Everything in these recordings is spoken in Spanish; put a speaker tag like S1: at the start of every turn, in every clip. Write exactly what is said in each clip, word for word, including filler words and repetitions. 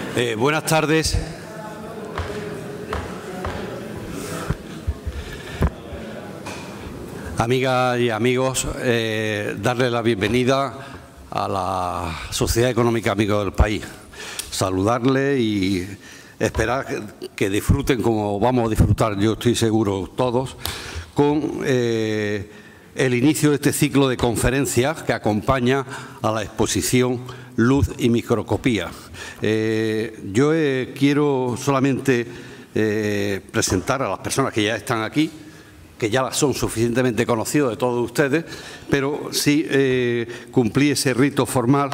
S1: Eh, buenas tardes. Amigas y amigos, eh, darle la bienvenida a la Sociedad Económica Amigos del País. Saludarle y esperar que, que disfruten como vamos a disfrutar, yo estoy seguro todos, con eh, el inicio de este ciclo de conferencias que acompaña a la exposición Luz y Microscopía. Eh, yo eh, quiero solamente eh, presentar a las personas que ya están aquí, que ya son suficientemente conocidos de todos ustedes, pero sí eh, cumplí ese rito formal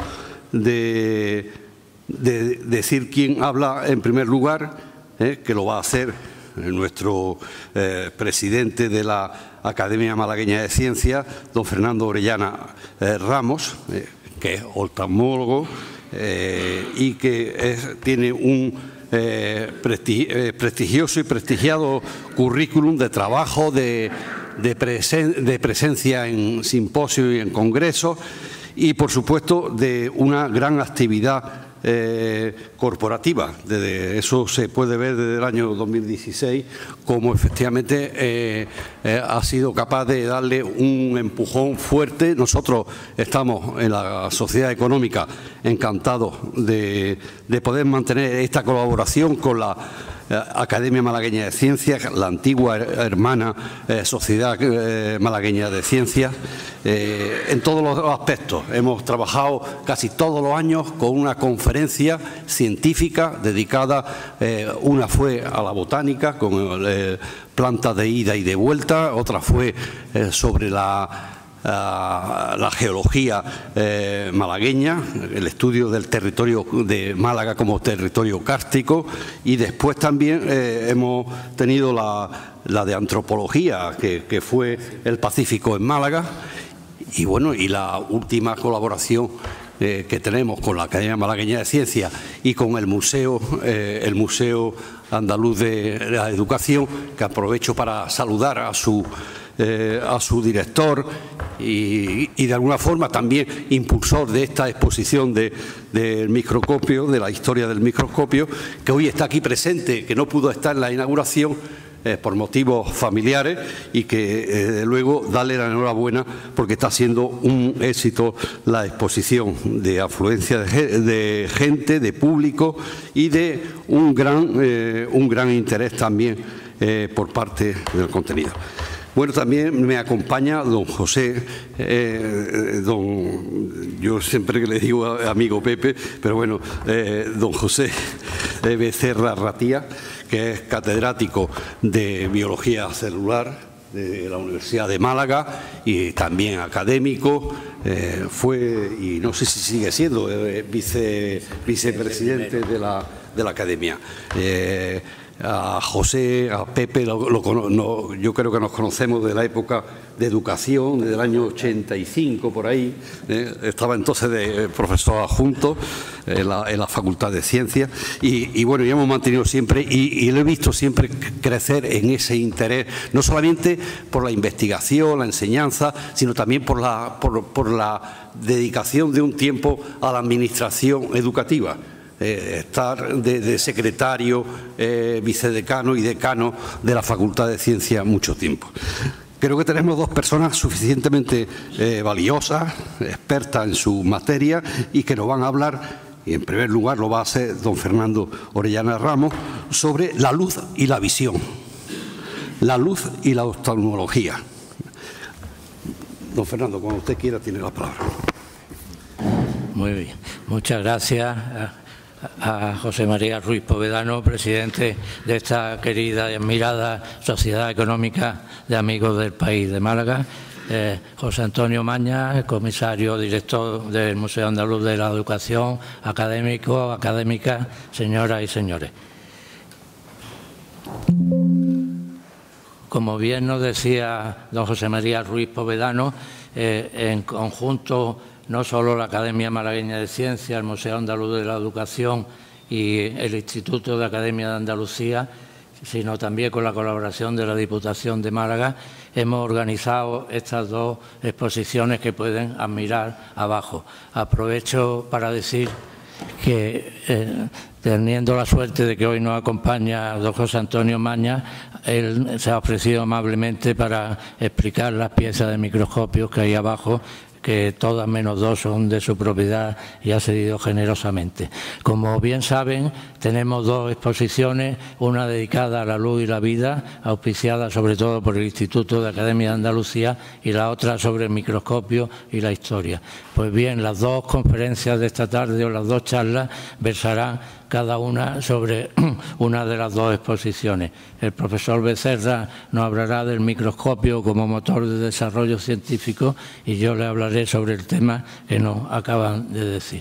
S1: de, de decir quién habla en primer lugar, eh, que lo va a hacer nuestro eh, presidente de la Academia Malagueña de Ciencias, don Fernando Orellana eh, Ramos, eh, que es oftalmólogo eh, y que es, tiene un eh, prestigi eh, prestigioso y prestigiado currículum de trabajo, de, de, presen de presencia en simposios y en congresos y, por supuesto, de una gran actividad Eh, corporativa. Desde eso se puede ver desde el año dos mil dieciséis cómo efectivamente eh, eh, ha sido capaz de darle un empujón fuerte. Nosotros estamos en la Sociedad Económica encantados de, de poder mantener esta colaboración con la Academia Malagueña de Ciencias, la antigua hermana eh, Sociedad eh, Malagueña de Ciencias, eh, en todos los aspectos. Hemos trabajado casi todos los años con una conferencia científica dedicada, eh, una fue a la botánica, con eh, plantas de ida y de vuelta, otra fue eh, sobre la la geología eh, malagueña, el estudio del territorio de Málaga como territorio kárstico, y después también eh, hemos tenido la, la de antropología, que, que fue el Pacífico en Málaga, y bueno, y la última colaboración eh, que tenemos con la Academia Malagueña de Ciencias y con el Museo, eh, el Museo Andaluz de la Educación, que aprovecho para saludar a su Eh, a su director y, y de alguna forma también impulsor de esta exposición de, del microscopio, de la historia del microscopio, que hoy está aquí presente, que no pudo estar en la inauguración eh, por motivos familiares, y que eh, luego darle la enhorabuena porque está siendo un éxito la exposición, de afluencia de, de gente, de público y de un gran, eh, un gran interés también eh, por parte del contenido. Bueno, también me acompaña don José, eh, don, yo siempre que le digo amigo Pepe, pero bueno, eh, don José Becerra Ratía, que es catedrático de Biología Celular de la Universidad de Málaga y también académico, eh, fue, y no sé si sigue siendo, eh, vice, vicepresidente de la, de la Academia. Eh, A José, a Pepe, lo, lo, no, yo creo que nos conocemos de la época de educación, desde el año ochenta y cinco, por ahí. Eh, estaba entonces de profesor adjunto en la, en la Facultad de Ciencias y, y bueno, ya hemos mantenido siempre y, y lo he visto siempre crecer en ese interés, no solamente por la investigación, la enseñanza, sino también por la, por, por la dedicación de un tiempo a la administración educativa. Eh, estar de, de secretario, eh, vicedecano y decano de la Facultad de Ciencias mucho tiempo. Creo que tenemos dos personas suficientemente eh, valiosas, expertas en su materia y que nos van a hablar, y en primer lugar lo va a hacer don Fernando Orellana Ramos, sobre la luz y la visión, la luz y la oftalmología. Don Fernando, cuando usted quiera tiene la palabra.
S2: Muy bien, muchas gracias a José María Ruiz Povedano, presidente de esta querida y admirada Sociedad Económica de Amigos del País de Málaga, eh, José Antonio Maña, comisario director del Museo Andaluz de la Educación, académico, académicas, señoras y señores. Como bien nos decía don José María Ruiz Povedano, eh, en conjunto no solo la Academia Malagueña de Ciencias, el Museo Andaluz de la Educación y el Instituto de Academia de Andalucía, sino también con la colaboración de la Diputación de Málaga, hemos organizado estas dos exposiciones que pueden admirar abajo. Aprovecho para decir que eh, teniendo la suerte de que hoy nos acompaña don José Antonio Mañas, él se ha ofrecido amablemente para explicar las piezas de microscopios que hay abajo, que todas menos dos son de su propiedad y ha cedido generosamente. Como bien saben, tenemos dos exposiciones, una dedicada a la luz y la vida, auspiciada sobre todo por el Instituto de Academia de Andalucía, y la otra sobre el microscopio y la historia. Pues bien, las dos conferencias de esta tarde o las dos charlas versarán cada una sobre una de las dos exposiciones. El profesor Becerra nos hablará del microscopio como motor de desarrollo científico y yo le hablaré sobre el tema que nos acaban de decir.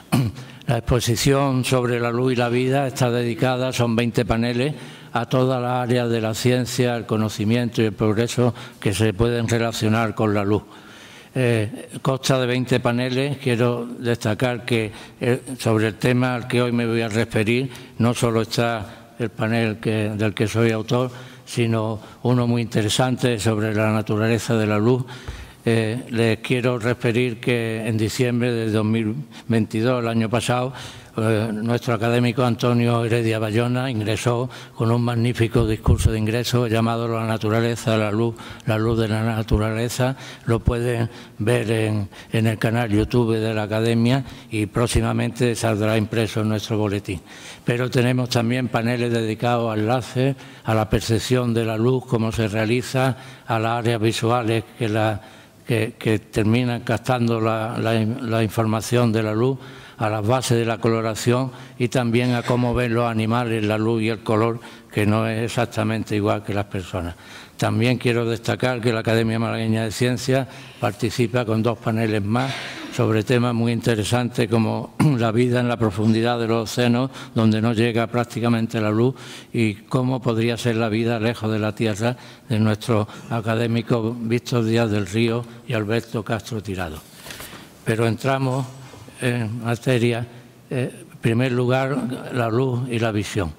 S2: La exposición sobre la luz y la vida está dedicada, son veinte paneles, a todas las áreas de la ciencia, el conocimiento y el progreso que se pueden relacionar con la luz. Eh, consta de veinte paneles. Quiero destacar que eh, sobre el tema al que hoy me voy a referir no solo está el panel que, del que soy autor, sino uno muy interesante sobre la naturaleza de la luz. Eh, les quiero referir que en diciembre de dos mil veintidós, el año pasado, eh, nuestro académico Antonio Heredia Bayona ingresó con un magnífico discurso de ingreso llamado La naturaleza de la luz, la luz de la naturaleza. Lo pueden ver en, en el canal YouTube de la Academia y próximamente saldrá impreso en nuestro boletín. Pero tenemos también paneles dedicados al láser, a la percepción de la luz, cómo se realiza, a las áreas visuales que la Que, que terminan captando la, la, la información de la luz, a las bases de la coloración y también a cómo ven los animales la luz y el color, que no es exactamente igual que las personas. También quiero destacar que la Academia Malagueña de Ciencias participa con dos paneles más sobre temas muy interesantes como la vida en la profundidad de los océanos, donde no llega prácticamente la luz, y cómo podría ser la vida lejos de la Tierra, de nuestros académicos Víctor Díaz del Río y Alberto Castro Tirado. Pero entramos en materia. Eh, en primer lugar, la luz y la visión.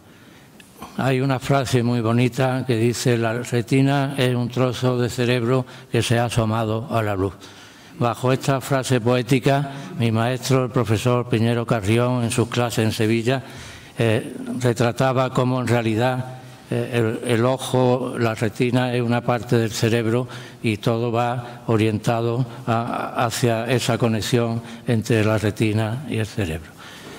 S2: Hay una frase muy bonita que dice: la retina es un trozo de cerebro que se ha asomado a la luz. Bajo esta frase poética, mi maestro, el profesor Piñero Carrión, en sus clases en Sevilla, eh, retrataba cómo en realidad eh, el, el ojo, la retina, es una parte del cerebro y todo va orientado a, hacia esa conexión entre la retina y el cerebro.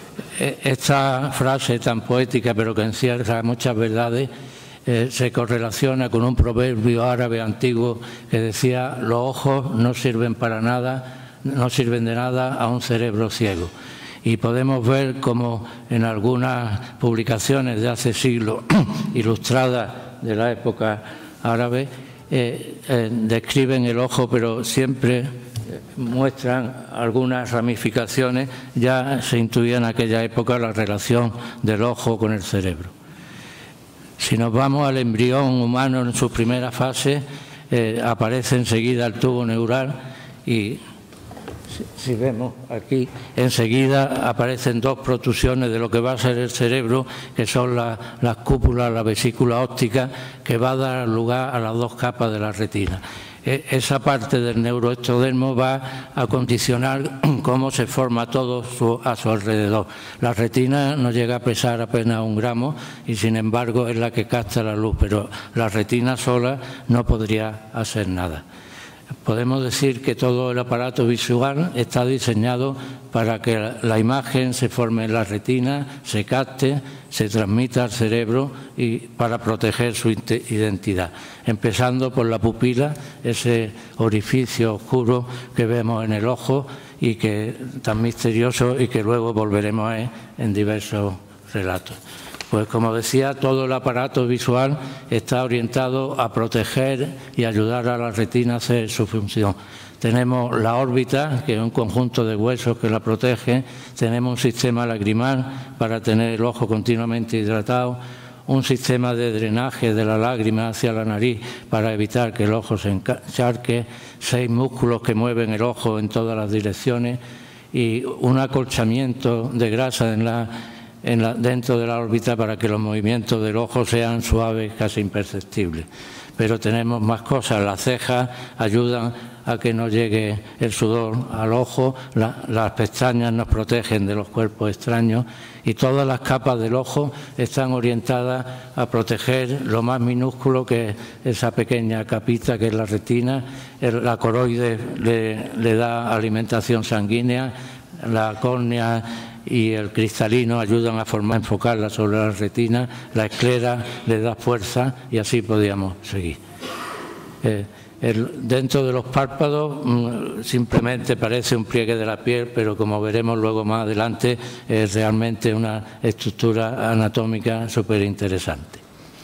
S2: Esta frase tan poética, pero que encierra muchas verdades, eh, se correlaciona con un proverbio árabe antiguo que decía: los ojos no sirven para nada, no sirven de nada a un cerebro ciego. Y podemos ver como en algunas publicaciones de hace siglos, ilustradas de la época árabe, eh, eh, describen el ojo, pero siempre muestran algunas ramificaciones. Ya se intuía en aquella época la relación del ojo con el cerebro. Si nos vamos al embrión humano en su primera fase, eh, aparece enseguida el tubo neural y, si, si vemos aquí, enseguida aparecen dos protrusiones de lo que va a ser el cerebro, que son la, las cúpulas, la vesícula óptica, que va a dar lugar a las dos capas de la retina. Esa parte del neuroectodermo va a condicionar cómo se forma todo su, a su alrededor. La retina no llega a pesar apenas un gramo y sin embargo es la que capta la luz, pero la retina sola no podría hacer nada. Podemos decir que todo el aparato visual está diseñado para que la imagen se forme en la retina, se capte, se transmita al cerebro y para proteger su identidad. Empezando por la pupila, ese orificio oscuro que vemos en el ojo y que tan misterioso y que luego volveremos a ver en diversos relatos. Pues como decía, todo el aparato visual está orientado a proteger y ayudar a la retina a hacer su función. Tenemos la órbita, que es un conjunto de huesos que la protege. Tenemos un sistema lagrimal para tener el ojo continuamente hidratado. Un sistema de drenaje de la lágrima hacia la nariz para evitar que el ojo se encharque. Seis músculos que mueven el ojo en todas las direcciones. Y un acolchamiento de grasa en la... En la, dentro de la órbita para que los movimientos del ojo sean suaves, casi imperceptibles. pero tenemos más cosas. Las cejas ayudan a que no llegue el sudor al ojo, la, las pestañas nos protegen de los cuerpos extraños y todas las capas del ojo están orientadas a proteger lo más minúsculo, que es esa pequeña capita que es la retina. El, la coroide le, le da alimentación sanguínea, la córnea y el cristalino ayudan a formar, enfocarla sobre la retina, la esclera le da fuerza y así podíamos seguir. Eh, el, dentro de los párpados mmm, simplemente parece un pliegue de la piel, pero como veremos luego más adelante es realmente una estructura anatómica súper interesante.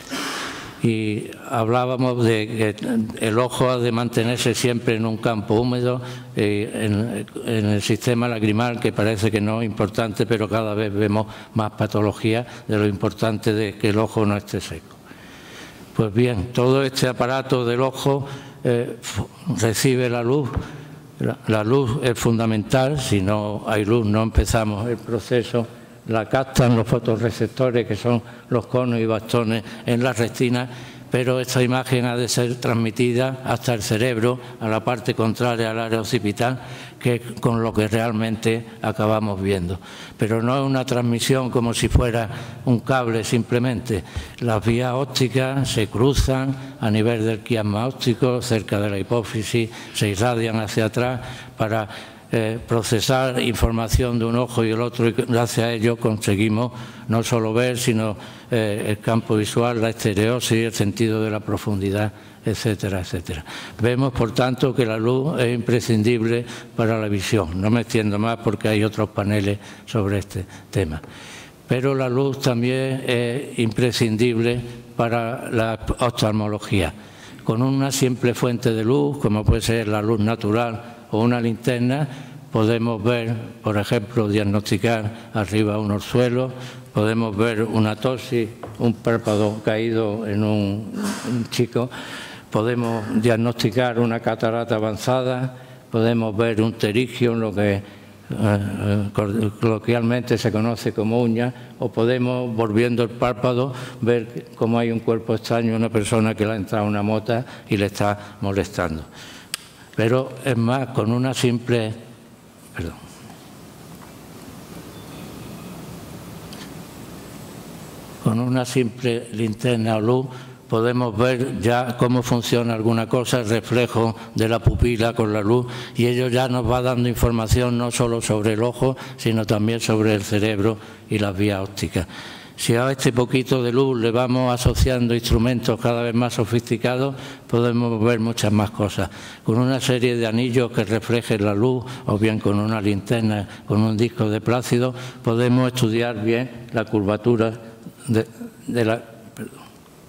S2: Y hablábamos de que el ojo ha de mantenerse siempre en un campo húmedo, eh, en, en el sistema lagrimal, que parece que no es importante, pero cada vez vemos más patología de lo importante de que el ojo no esté seco. Pues bien, todo este aparato del ojo eh, recibe la luz. La, la luz es fundamental, si no hay luz no empezamos el proceso. La captan los fotorreceptores, que son los conos y bastones en la retina, pero esta imagen ha de ser transmitida hasta el cerebro, a la parte contraria al área occipital, que es con lo que realmente acabamos viendo. Pero no es una transmisión como si fuera un cable simplemente. Las vías ópticas se cruzan a nivel del quiasma óptico, cerca de la hipófisis, se irradian hacia atrás para Eh, procesar información de un ojo y el otro, y gracias a ello conseguimos no solo ver, sino eh, el campo visual, la estereosis, el sentido de la profundidad, etcétera, etcétera. Vemos, por tanto, que la luz es imprescindible para la visión. No me extiendo más porque hay otros paneles sobre este tema. Pero la luz también es imprescindible para la oftalmología. Con una simple fuente de luz, como puede ser la luz natural o una linterna, podemos ver, por ejemplo, diagnosticar arriba un orzuelo, podemos ver una ptosis, un párpado caído en un, un chico, podemos diagnosticar una catarata avanzada, podemos ver un pterigio, lo que eh, coloquialmente se conoce como uña, o podemos, volviendo el párpado, ver cómo hay un cuerpo extraño, una persona que le ha entrado una mota y le está molestando. Pero es más, con una simple, perdón, con una simple linterna o luz podemos ver ya cómo funciona alguna cosa, el reflejo de la pupila con la luz, y ello ya nos va dando información no solo sobre el ojo, sino también sobre el cerebro y las vías ópticas. Si a este poquito de luz le vamos asociando instrumentos cada vez más sofisticados, podemos ver muchas más cosas. Con una serie de anillos que reflejen la luz, o bien con una linterna, con un disco de plácido, podemos estudiar bien la curvatura de, de la, perdón,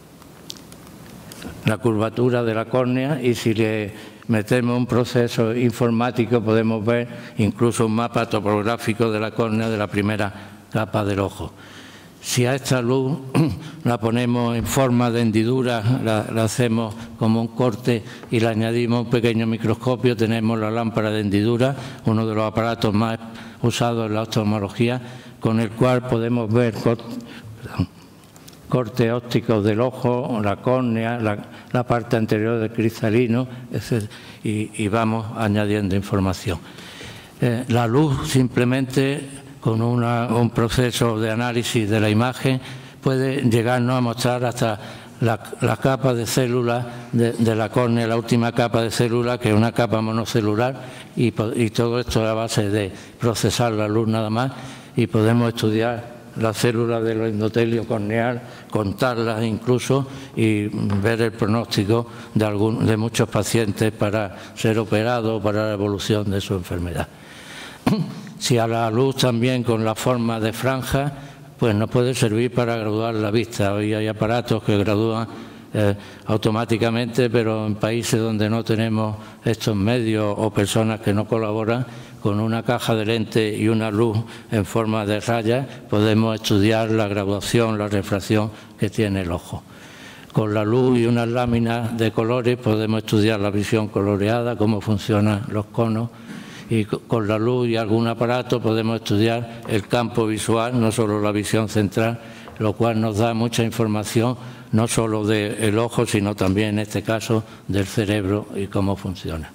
S2: la curvatura de la córnea, y si le metemos un proceso informático podemos ver incluso un mapa topográfico de la córnea de la primera capa del ojo. Si a esta luz la ponemos en forma de hendidura, la, la hacemos como un corte y le añadimos un pequeño microscopio, tenemos la lámpara de hendidura, uno de los aparatos más usados en la oftalmología, con el cual podemos ver corte, perdón, cortes ópticos del ojo, la córnea, la, la parte anterior del cristalino, etcétera, y, y vamos añadiendo información. Eh, la luz simplemente, con una, un proceso de análisis de la imagen, puede llegarnos a mostrar hasta la, la capa de células de, de la córnea, la última capa de células, que es una capa monocelular, y, y todo esto a base de procesar la luz nada más, y podemos estudiar las células del endotelio corneal, contarlas incluso, y ver el pronóstico de, algún, de muchos pacientes para ser operados, para la evolución de su enfermedad. Si a la luz también con la forma de franja, pues nos puede servir para graduar la vista. Hoy hay aparatos que gradúan eh, automáticamente, pero en países donde no tenemos estos medios o personas que no colaboran, con una caja de lente y una luz en forma de rayas podemos estudiar la graduación, la refracción que tiene el ojo. Con la luz y unas láminas de colores podemos estudiar la visión coloreada, cómo funcionan los conos, y con la luz y algún aparato podemos estudiar el campo visual, no solo la visión central, lo cual nos da mucha información, no solo del ojo, sino también en este caso del cerebro y cómo funciona.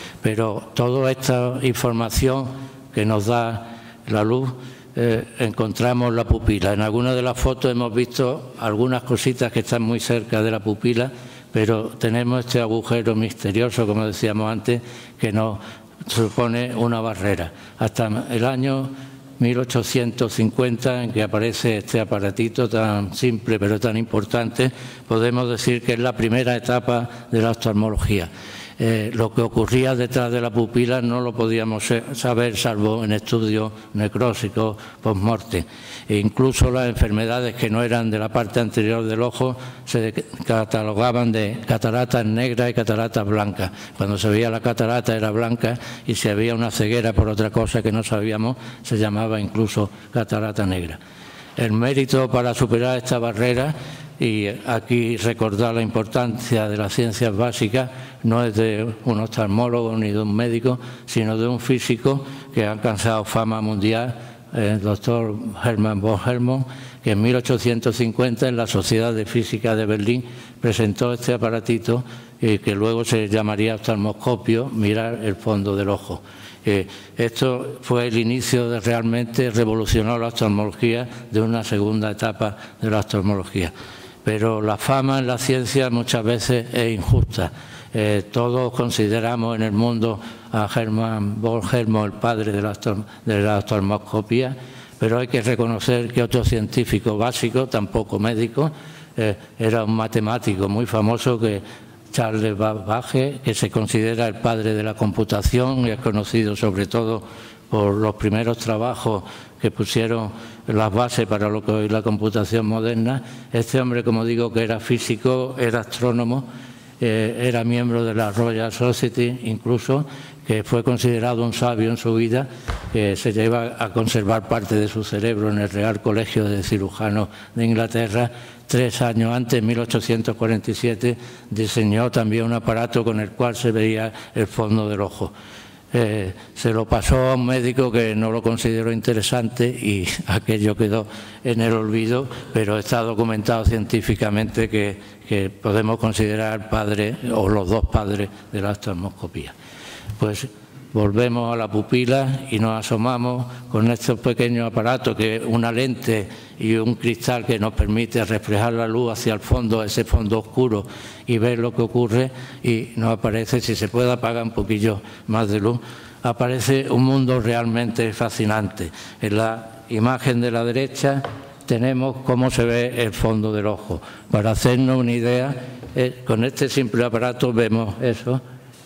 S2: Pero toda esta información que nos da la luz, eh, encontramos la pupila. En algunas de las fotos hemos visto algunas cositas que están muy cerca de la pupila, pero tenemos este agujero misterioso, como decíamos antes, que nos supone una barrera. Hasta el año mil ochocientos cincuenta, en que aparece este aparatito tan simple pero tan importante, podemos decir que es la primera etapa de la oftalmología. Eh, lo que ocurría detrás de la pupila no lo podíamos saber salvo en estudios necrósicos post-mortem. E incluso las enfermedades que no eran de la parte anterior del ojo se catalogaban de cataratas negras y cataratas blancas. Cuando se veía la catarata era blanca y si había una ceguera por otra cosa que no sabíamos se llamaba incluso catarata negra. El mérito para superar esta barrera, y aquí recordar la importancia de las ciencias básicas, no es de un oftalmólogo ni de un médico, sino de un físico que ha alcanzado fama mundial, el doctor Hermann von Helmont, que en mil ochocientos cincuenta en la Sociedad de Física de Berlín presentó este aparatito eh, que luego se llamaría oftalmoscopio, mirar el fondo del ojo. Eh, esto fue el inicio de realmente revolucionar la oftalmología, de una segunda etapa de la oftalmología. Pero la fama en la ciencia muchas veces es injusta. Eh, todos consideramos en el mundo a Hermann von Helmont el padre de la, de la oftalmoscopía, pero hay que reconocer que otro científico básico, tampoco médico, eh, era un matemático muy famoso, que Charles Babbage, que se considera el padre de la computación y es conocido sobre todo por los primeros trabajos que pusieron las bases para lo que hoy es la computación moderna. Este hombre, como digo, que era físico, era astrónomo, eh, era miembro de la Royal Society, incluso, que fue considerado un sabio en su vida, que se lleva a conservar parte de su cerebro en el Real Colegio de Cirujanos de Inglaterra. Tres años antes, en mil ochocientos cuarenta y siete, diseñó también un aparato con el cual se veía el fondo del ojo. Eh, se lo pasó a un médico que no lo consideró interesante y aquello quedó en el olvido, pero está documentado científicamente que, que podemos considerar padre o los dos padres de la oftalmoscopía. Pues volvemos a la pupila y nos asomamos con estos pequeños aparatos, que es una lente y un cristal que nos permite reflejar la luz hacia el fondo, ese fondo oscuro, y ver lo que ocurre, y nos aparece, si se puede apagar un poquillo más de luz, aparece un mundo realmente fascinante. En la imagen de la derecha tenemos cómo se ve el fondo del ojo. Para hacernos una idea, eh, con este simple aparato vemos eso.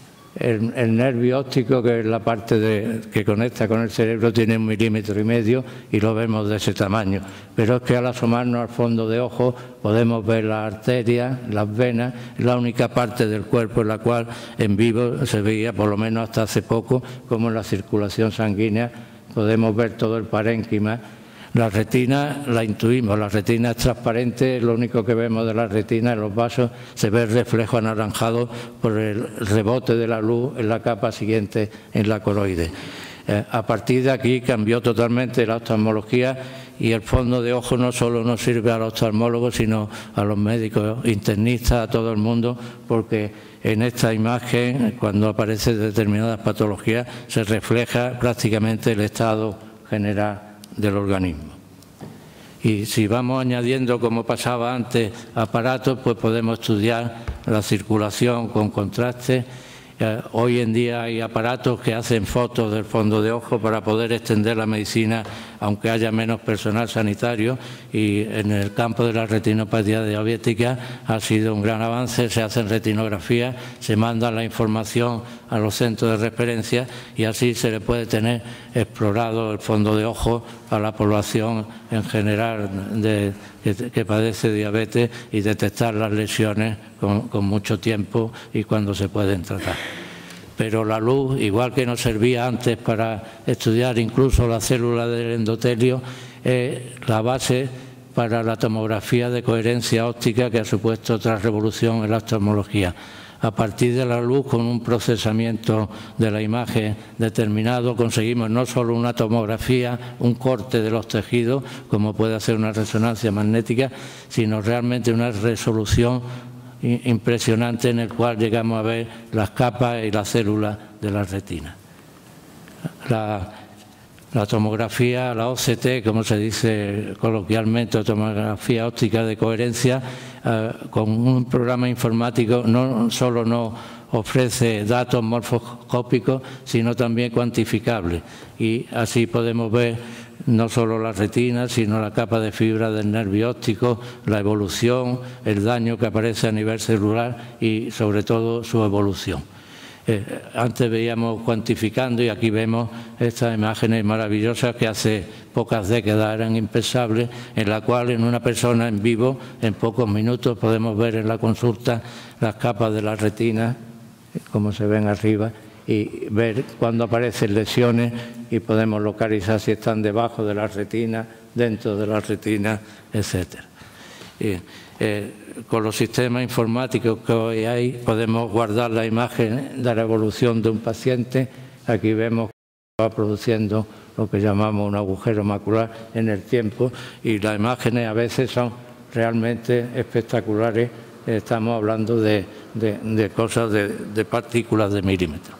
S2: El, el nervio óptico, que es la parte de, que conecta con el cerebro, tiene un milímetro y medio y lo vemos de ese tamaño. Pero es que al asomarnos al fondo de ojo podemos ver las arterias, las venas, es la única parte del cuerpo en la cual en vivo se veía, por lo menos hasta hace poco, como en la circulación sanguínea podemos ver todo el parénquima. La retina la intuimos, la retina es transparente, lo único que vemos de la retina en los vasos, se ve el reflejo anaranjado por el rebote de la luz en la capa siguiente, en la coroide. Eh, a partir de aquí cambió totalmente la oftalmología y el fondo de ojo no solo nos sirve a los oftalmólogos, sino a los médicos internistas, a todo el mundo, porque en esta imagen, cuando aparece determinadas patologías, se refleja prácticamente el estado general del organismo. Y si vamos añadiendo, como pasaba antes, aparatos, pues podemos estudiar la circulación con contraste. Eh, hoy en día hay aparatos que hacen fotos del fondo de ojo para poder extender la medicina, aunque haya menos personal sanitario, y en el campo de la retinopatía diabética ha sido un gran avance. Se hacen retinografías, se manda la información a los centros de referencia y así se le puede tener explorado el fondo de ojo a la población en general de, que, que padece diabetes, y detectar las lesiones con, con mucho tiempo y cuando se pueden tratar. Pero la luz, igual que nos servía antes para estudiar incluso la célula del endotelio, es la base para la tomografía de coherencia óptica, que ha supuesto otra revolución en la oftalmología. A partir de la luz, con un procesamiento de la imagen determinado, conseguimos no solo una tomografía, un corte de los tejidos, como puede hacer una resonancia magnética, sino realmente una resolución impresionante en el cual llegamos a ver las capas y las células de la retina. La, la tomografía, la O C T, como se dice coloquialmente, tomografía óptica de coherencia, eh, con un programa informático no solo nos ofrece datos morfoscópicos, sino también cuantificables. Y así podemos ver no solo la retina, sino la capa de fibra del nervio óptico, la evolución, el daño que aparece a nivel celular y, sobre todo, su evolución. Eh, antes veíamos cuantificando y aquí vemos estas imágenes maravillosas que hace pocas décadas eran impensables, en la cual en una persona en vivo, en pocos minutos, podemos ver en la consulta las capas de la retina, como se ven arriba, y ver cuando aparecen lesiones y podemos localizar si están debajo de la retina, dentro de la retina, etcétera. Y, eh, con los sistemas informáticos que hoy hay podemos guardar la imagen de la evolución de un paciente. Aquí vemos que va produciendo lo que llamamos un agujero macular en el tiempo y las imágenes a veces son realmente espectaculares. Estamos hablando de, de, de cosas de, de partículas de milímetros.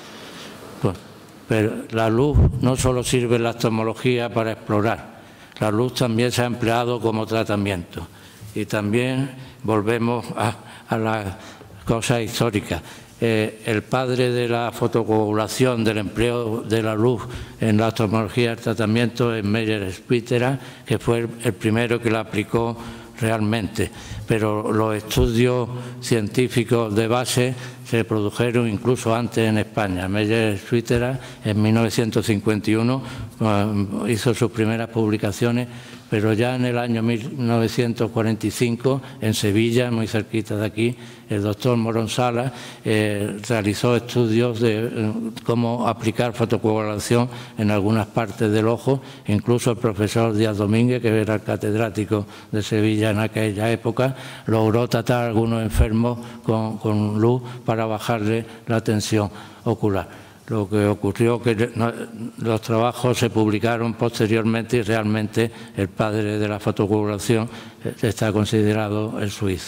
S2: Pues, pero la luz no solo sirve en la oftalmología para explorar, la luz también se ha empleado como tratamiento. Y también volvemos a, a las cosas históricas. Eh, el padre de la fotocoagulación, del empleo de la luz en la oftalmología del tratamiento es Meyer-Schweitzer, que fue el, el primero que la aplicó realmente. Pero los estudios científicos de base se produjeron incluso antes en España. Meyer-Schweitzer en mil novecientos cincuenta y uno uh, hizo sus primeras publicaciones, pero ya en el año mil novecientos cuarenta y cinco, en Sevilla, muy cerquita de aquí, el doctor Morón Sala eh, realizó estudios de eh, cómo aplicar fotocoagulación en algunas partes del ojo. Incluso el profesor Díaz Domínguez, que era el catedrático de Sevilla en aquella época, logró tratar a algunos enfermos con, con luz para bajarle la tensión ocular. Lo que ocurrió que los trabajos se publicaron posteriormente y realmente el padre de la fotocoagulación está considerado el suizo.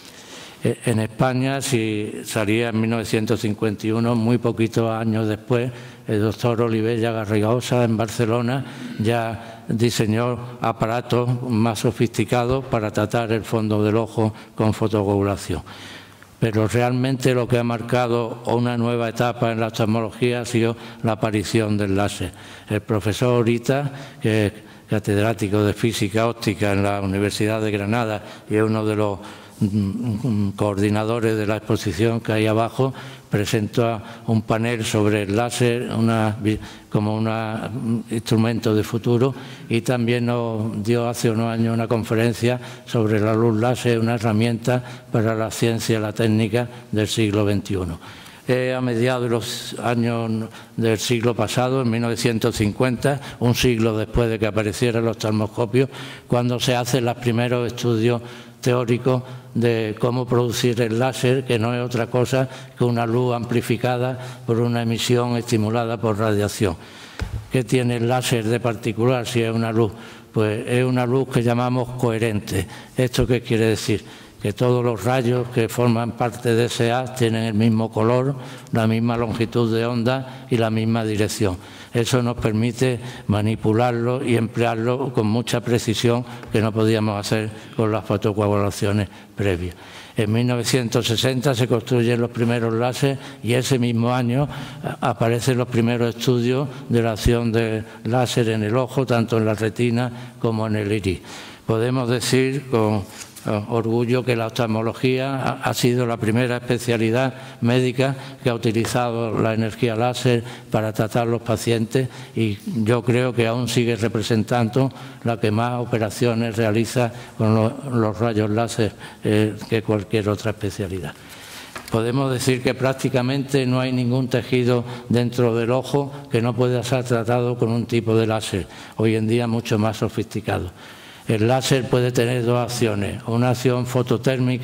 S2: En España, si salía en mil novecientos cincuenta y uno, muy poquitos años después, el doctor Olivella Garrigosa en Barcelona ya diseñó aparatos más sofisticados para tratar el fondo del ojo con fotocoagulación. Pero realmente lo que ha marcado una nueva etapa en la oftalmología ha sido la aparición del láser. El profesor Orita, que es catedrático de física óptica en la Universidad de Granada y es uno de los coordinadores de la exposición que hay abajo, presentó un panel sobre el láser una, como un instrumento de futuro y también nos dio hace unos años una conferencia sobre la luz láser, una herramienta para la ciencia y la técnica del siglo veintiuno. Eh, a mediados de los años del siglo pasado, en mil novecientos cincuenta, un siglo después de que apareciera el oftalmoscopio, cuando se hacen los primeros estudios teóricos de cómo producir el láser, que no es otra cosa que una luz amplificada por una emisión estimulada por radiación. ¿Qué tiene el láser de particular si es una luz? Pues es una luz que llamamos coherente. ¿Esto qué quiere decir? Que todos los rayos que forman parte de ese haz tienen el mismo color, la misma longitud de onda y la misma dirección. Eso nos permite manipularlo y emplearlo con mucha precisión que no podíamos hacer con las fotocoagulaciones previas. En mil novecientos sesenta se construyen los primeros láser y ese mismo año aparecen los primeros estudios de la acción del láser en el ojo, tanto en la retina como en el iris. Podemos decir con orgullo que la oftalmología ha sido la primera especialidad médica que ha utilizado la energía láser para tratar a los pacientes y yo creo que aún sigue representando la que más operaciones realiza con los, los rayos láser eh, que cualquier otra especialidad. Podemos decir que prácticamente no hay ningún tejido dentro del ojo que no pueda ser tratado con un tipo de láser, hoy en día mucho más sofisticado. El láser puede tener dos acciones, una acción fototérmica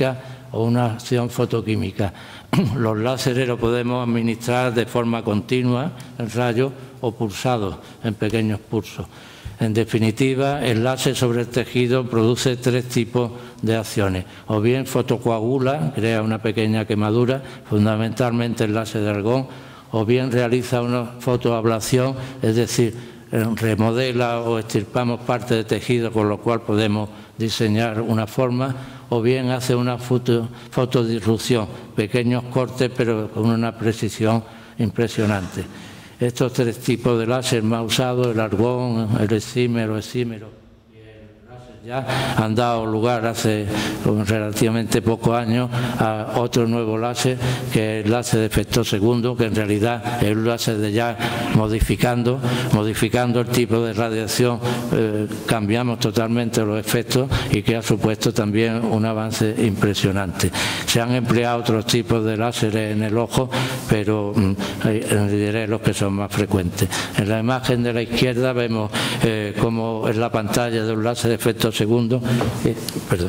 S2: o una acción fotoquímica. Los láseres los podemos administrar de forma continua, en rayos, o pulsados, en pequeños pulsos. En definitiva, el láser sobre el tejido produce tres tipos de acciones. O bien fotocoagula, crea una pequeña quemadura, fundamentalmente el láser de argón, o bien realiza una fotoablación, es decir, remodela o extirpamos parte de tejido, con lo cual podemos diseñar una forma, o bien hace una foto, fotodisrupción, pequeños cortes pero con una precisión impresionante. Estos tres tipos de láser más usados, el argón, el exímero, exímero y el láser ya, han dado lugar hace relativamente pocos años a otro nuevo láser, que es el láser de efecto segundo, que en realidad es un láser de ya modificando, modificando el tipo de radiación, eh, cambiamos totalmente los efectos y que ha supuesto también un avance impresionante. Se han empleado otros tipos de láseres en el ojo, pero eh, diré los que son más frecuentes. En la imagen de la izquierda vemos eh, cómo es la pantalla de un láser de efecto segundo. Eh, perdón.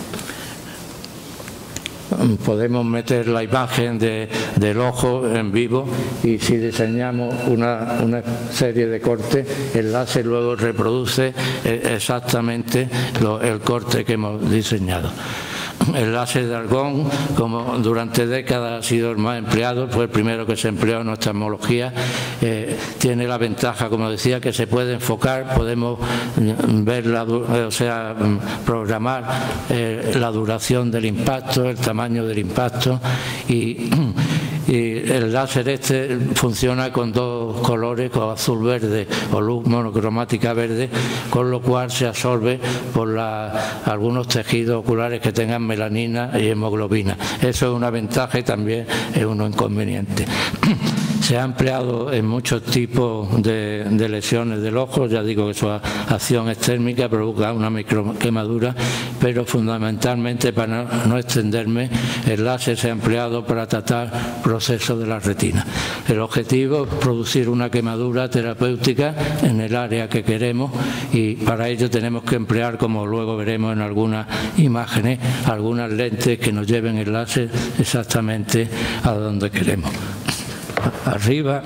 S2: Podemos meter la imagen de, del ojo en vivo y si diseñamos una, una serie de cortes, el láser luego reproduce exactamente lo, el corte que hemos diseñado. El láser de argón, como durante décadas ha sido el más empleado, fue el primero que se empleó en oftalmología, eh, tiene la ventaja, como decía, que se puede enfocar, podemos ver, la, o sea, programar eh, la duración del impacto, el tamaño del impacto y... Y el láser este funciona con dos colores, con azul-verde o luz monocromática verde, con lo cual se absorbe por la, algunos tejidos oculares que tengan melanina y hemoglobina. Eso es una ventaja y también es un inconveniente. Se ha empleado en muchos tipos de, de lesiones del ojo, ya digo que su acción es térmica, provoca una microquemadura, pero fundamentalmente, para no, no extenderme, el láser se ha empleado para tratar procesos de la retina. El objetivo es producir una quemadura terapéutica en el área que queremos y para ello tenemos que emplear, como luego veremos en algunas imágenes, algunas lentes que nos lleven el láser exactamente a donde queremos. Arriba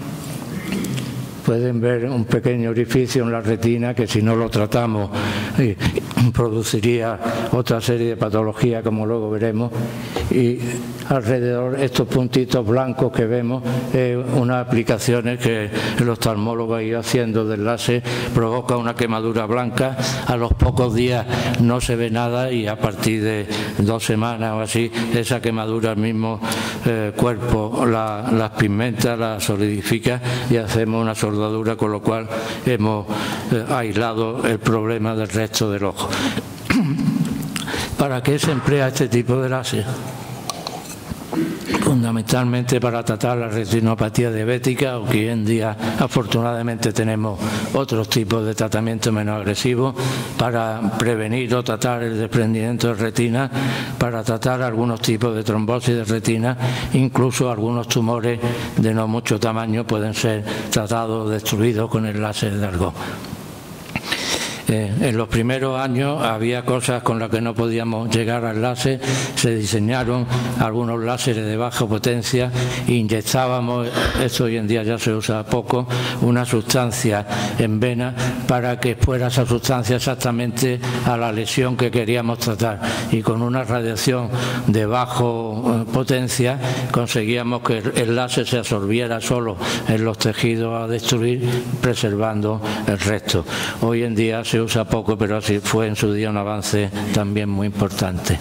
S2: pueden ver un pequeño orificio en la retina que si no lo tratamos eh, produciría otra serie de patologías, como luego veremos. Y alrededor estos puntitos blancos que vemos, eh, unas aplicaciones que el oftalmólogo ha ido haciendo del láser, provoca una quemadura blanca, a los pocos días no se ve nada y a partir de dos semanas o así, esa quemadura al mismo eh, cuerpo la, las pigmenta, la solidifica y hacemos una soldadura, con lo cual hemos eh, aislado el problema del resto del ojo. ¿Para qué se emplea este tipo de láser? Fundamentalmente para tratar la retinopatía diabética, o que hoy en día afortunadamente tenemos otros tipos de tratamiento menos agresivos, para prevenir o tratar el desprendimiento de retina, para tratar algunos tipos de trombosis de retina, incluso algunos tumores de no mucho tamaño pueden ser tratados o destruidos con el láser de argón. Eh, en los primeros años había cosas con las que no podíamos llegar al láser, se diseñaron algunos láseres de baja potencia, inyectábamos, esto hoy en día ya se usa poco, una sustancia en vena para que fuera esa sustancia exactamente a la lesión que queríamos tratar, y con una radiación de baja potencia conseguíamos que el láser se absorbiera solo en los tejidos a destruir, preservando el resto. Hoy en día se usa poco, pero así fue en su día un avance también muy importante.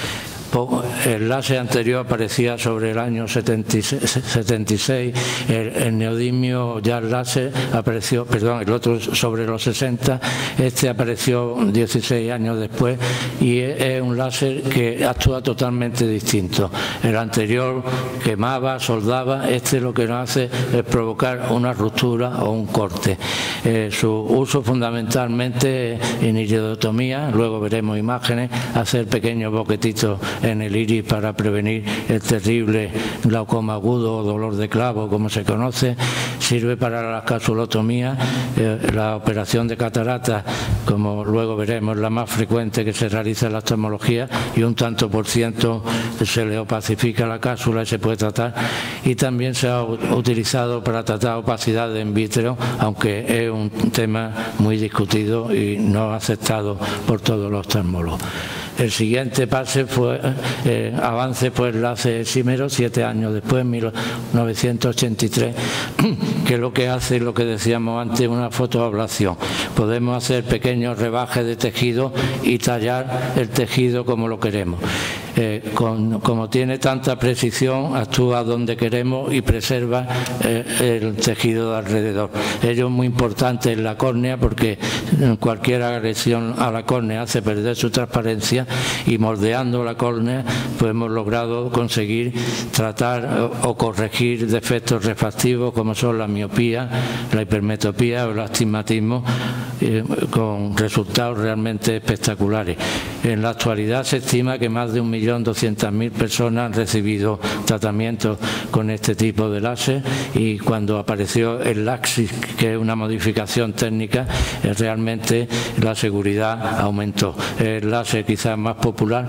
S2: El láser anterior aparecía sobre el año setenta y seis, el, el neodimio ya el láser apareció, perdón, el otro sobre los sesenta, este apareció dieciséis años después y es, es un láser que actúa totalmente distinto. El anterior quemaba, soldaba, este lo que nos hace es provocar una ruptura o un corte. Eh, su uso fundamentalmente en iridotomía, luego veremos imágenes, hacer pequeños boquetitos en el iris para prevenir el terrible glaucoma agudo o dolor de clavo, como se conoce. Sirve para la capsulotomía, eh, la operación de catarata, como luego veremos, la más frecuente que se realiza en la oftalmología, y un tanto por ciento se le opacifica la cápsula y se puede tratar. Y también se ha utilizado para tratar opacidad in vitro, aunque es un tema muy discutido y no aceptado por todos los oftalmólogos. El siguiente pase fue, eh, avance fue el láser exímero, siete años después, en mil novecientos ochenta y tres, que lo que hace, lo que decíamos antes, una fotoablación. Podemos hacer pequeños rebajes de tejido y tallar el tejido como lo queremos. Eh, con, como tiene tanta precisión, actúa donde queremos y preserva eh, el tejido de alrededor. Ello es muy importante en la córnea, porque cualquier agresión a la córnea hace perder su transparencia, y moldeando la córnea pues hemos logrado conseguir tratar o, o corregir defectos refractivos como son la miopía, la hipermetropía o el astigmatismo, eh, con resultados realmente espectaculares. En la actualidad se estima que más de un millón doscientas mil personas han recibido tratamientos con este tipo de láser, y cuando apareció el LASIK, que es una modificación técnica, eh, realmente la seguridad aumentó. El láser quizás más popular,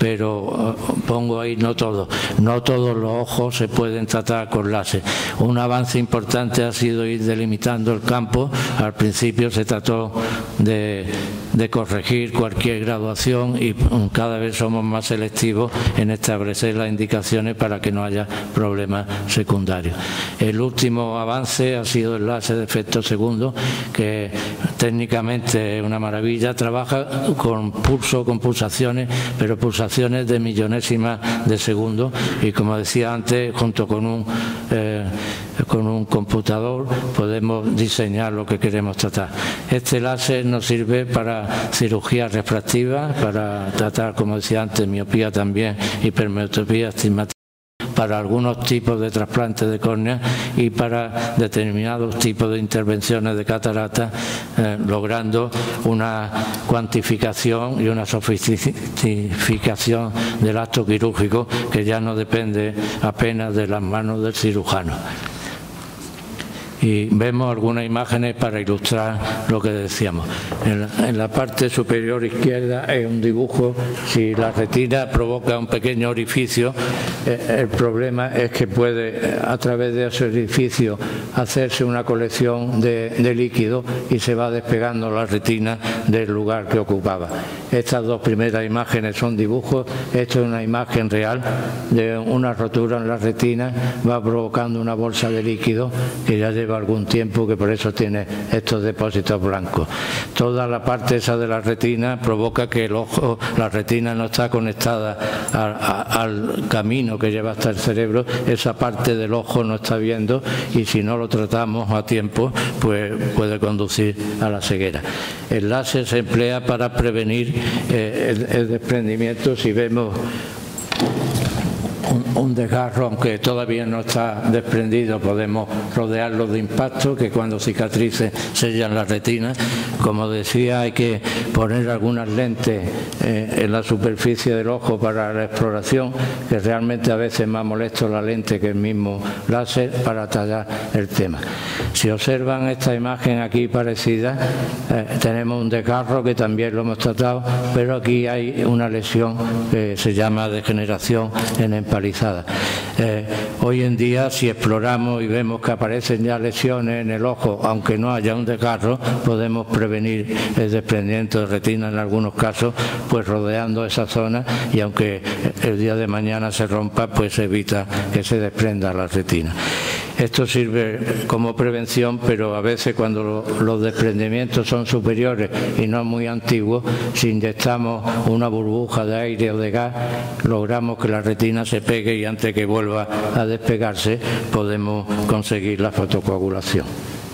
S2: pero eh, pongo ahí no todo. No todos los ojos se pueden tratar con láser. Un avance importante ha sido ir delimitando el campo. Al principio se trató de, de corregir cualquier graduación, y cada vez somos más selectivos en establecer las indicaciones para que no haya problemas secundarios. El último avance ha sido el láser de efecto segundo, que técnicamente es una maravilla. Trabaja con pulso, con pulsaciones, pero pulsaciones de millonésimas de segundo, y como decía antes, junto con un, eh, con un computador podemos diseñar lo que queremos tratar. Este láser nos sirve para cirugía refractiva, para tratar, como decía antes, miopía también, hipermetropía, astigmatismo, para algunos tipos de trasplantes de córnea y para determinados tipos de intervenciones de catarata, eh, logrando una cuantificación y una sofisticación del acto quirúrgico que ya no depende apenas de las manos del cirujano. Y vemos algunas imágenes para ilustrar lo que decíamos. En la, en la parte superior izquierda es un dibujo. Si la retina provoca un pequeño orificio, eh, el problema es que puede, a través de ese orificio, hacerse una colección de, de líquido, y se va despegando la retina del lugar que ocupaba. Estas dos primeras imágenes son dibujos. Esto es una imagen real de una rotura en la retina. Va provocando una bolsa de líquido que ya lleva algún tiempo, que por eso tiene estos depósitos blancos. Toda la parte esa de la retina provoca que el ojo, la retina no está conectada a, a, al camino que lleva hasta el cerebro. Esa parte del ojo no está viendo, y si no lo tratamos a tiempo pues puede conducir a la ceguera. El láser se emplea para prevenir eh, el, el desprendimiento. Si vemos Un, un desgarro, aunque todavía no está desprendido, podemos rodearlo de impacto que cuando cicatrice sellan la retina. Como decía, hay que poner algunas lentes eh, en la superficie del ojo para la exploración, que realmente a veces es más molesto la lente que el mismo láser para tallar el tema. Si observan esta imagen aquí parecida, eh, tenemos un desgarro que también lo hemos tratado, pero aquí hay una lesión que se llama degeneración en empalizada. Eh, hoy en día, si exploramos y vemos que aparecen ya lesiones en el ojo, aunque no haya un desgarro, podemos prevenir el desprendimiento de retina en algunos casos, pues rodeando esa zona, y aunque el día de mañana se rompa, pues se evita que se desprenda la retina. Esto sirve como prevención, pero a veces cuando lo, los desprendimientos son superiores y no muy antiguos, si inyectamos una burbuja de aire o de gas, logramos que la retina se pegue, y antes que vuelva a despegarse podemos conseguir la fotocoagulación.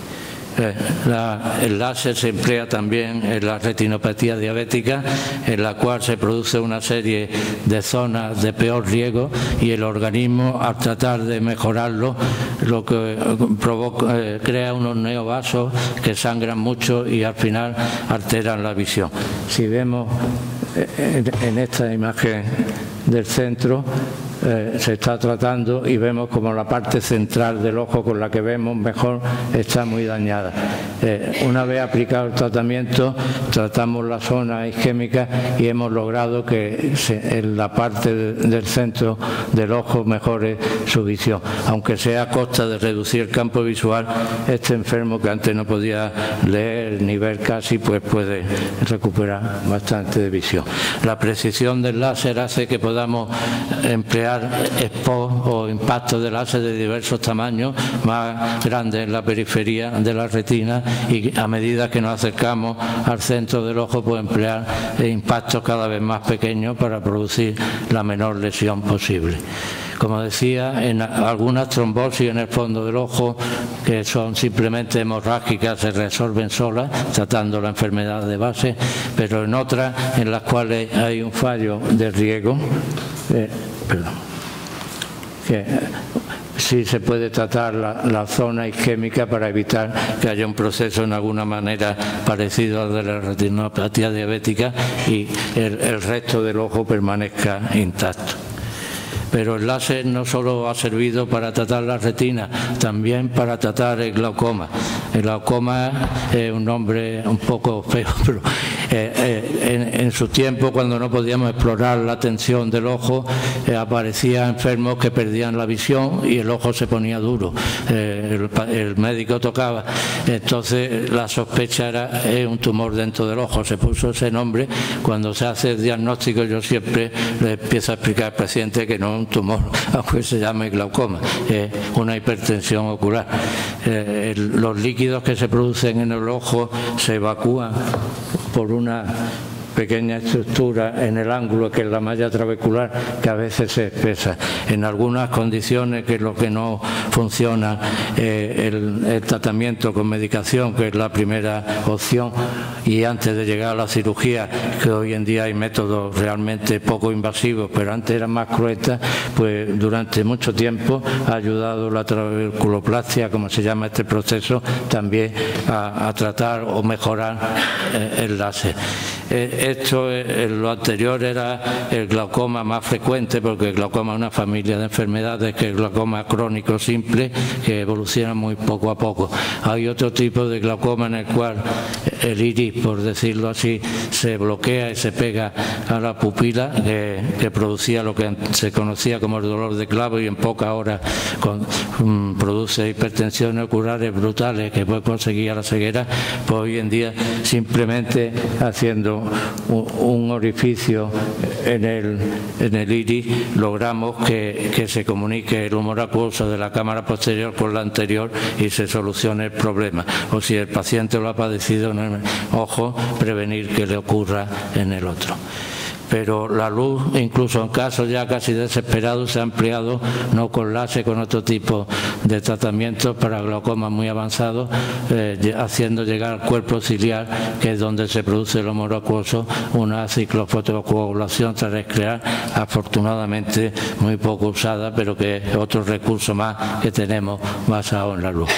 S2: La, el láser se emplea también en la retinopatía diabética, en la cual se produce una serie de zonas de peor riesgo, y el organismo, al tratar de mejorarlo, lo que provoca, eh, crea unos neovasos que sangran mucho y al final alteran la visión. Si vemos en esta imagen del centro eh, se está tratando y vemos como la parte central del ojo con la que vemos mejor está muy dañada. Eh, una vez aplicado el tratamiento, tratamos la zona isquémica y hemos logrado que se, en la parte de, del centro del ojo mejore su visión. Aunque sea a costa de reducir el campo visual, este enfermo que antes no podía leer ni ver casi, pues puede recuperar bastante de visión. La precisión del láser hace que podamos emplear expo o impactos de láser de diversos tamaños, más grandes en la periferia de la retina, y a medida que nos acercamos al centro del ojo, pues emplear impactos cada vez más pequeños para producir la menor lesión posible. Como decía, en algunas trombosis en el fondo del ojo, que son simplemente hemorrágicas, se resuelven solas, tratando la enfermedad de base, pero en otras en las cuales hay un fallo de riego, eh, perdón, que sí se puede tratar la, la zona isquémica para evitar que haya un proceso en alguna manera parecido al de la retinopatía diabética y el, el resto del ojo permanezca intacto. Pero el láser no solo ha servido para tratar la retina, también para tratar el glaucoma. El glaucoma es un nombre un poco feo, pero eh, eh, en, en su tiempo, cuando no podíamos explorar la tensión del ojo, eh, aparecían enfermos que perdían la visión y el ojo se ponía duro. Eh, el, el médico tocaba, entonces la sospecha era eh, un tumor dentro del ojo. Se puso ese nombre. Cuando se hace el diagnóstico, yo siempre le empiezo a explicar al paciente que no un tumor, aunque se llame glaucoma, es una hipertensión ocular. Eh, el, los líquidos que se producen en el ojo se evacúan por una pequeña estructura en el ángulo que es la malla trabecular, que a veces se espesa. En algunas condiciones que es lo que no funciona, eh, el, el tratamiento con medicación, que es la primera opción, y antes de llegar a la cirugía, que hoy en día hay métodos realmente poco invasivos, pero antes eran más cruentas, pues durante mucho tiempo ha ayudado la trabeculoplastia, como se llama este proceso, también a, a tratar o mejorar eh, el láser. Eh, esto, eh, lo anterior era el glaucoma más frecuente, porque el glaucoma es una familia de enfermedades, que el glaucoma crónico simple, que evoluciona muy poco a poco. Hay otro tipo de glaucoma en el cual el iris, por decirlo así, se bloquea y se pega a la pupila, que, que producía lo que se conocía como el dolor de clavo, y en pocas horas con, um, produce hipertensiones oculares brutales que puede conseguir a la ceguera. Pues hoy en día, simplemente haciendo un, un orificio en el, en el iris, logramos que, que se comunique el humor acuoso de la cámara posterior con la anterior y se solucione el problema. O si el paciente lo ha padecido en el ojo, prevenir que le ocurra en el otro. Pero la luz, incluso en casos ya casi desesperados, se ha empleado no con láser, con otro tipo de tratamientos para glaucomas muy avanzados, eh, haciendo llegar al cuerpo ciliar, que es donde se produce el humor acuoso, una ciclofotocoagulación transescleral, afortunadamente muy poco usada, pero que es otro recurso más que tenemos basado en la luz.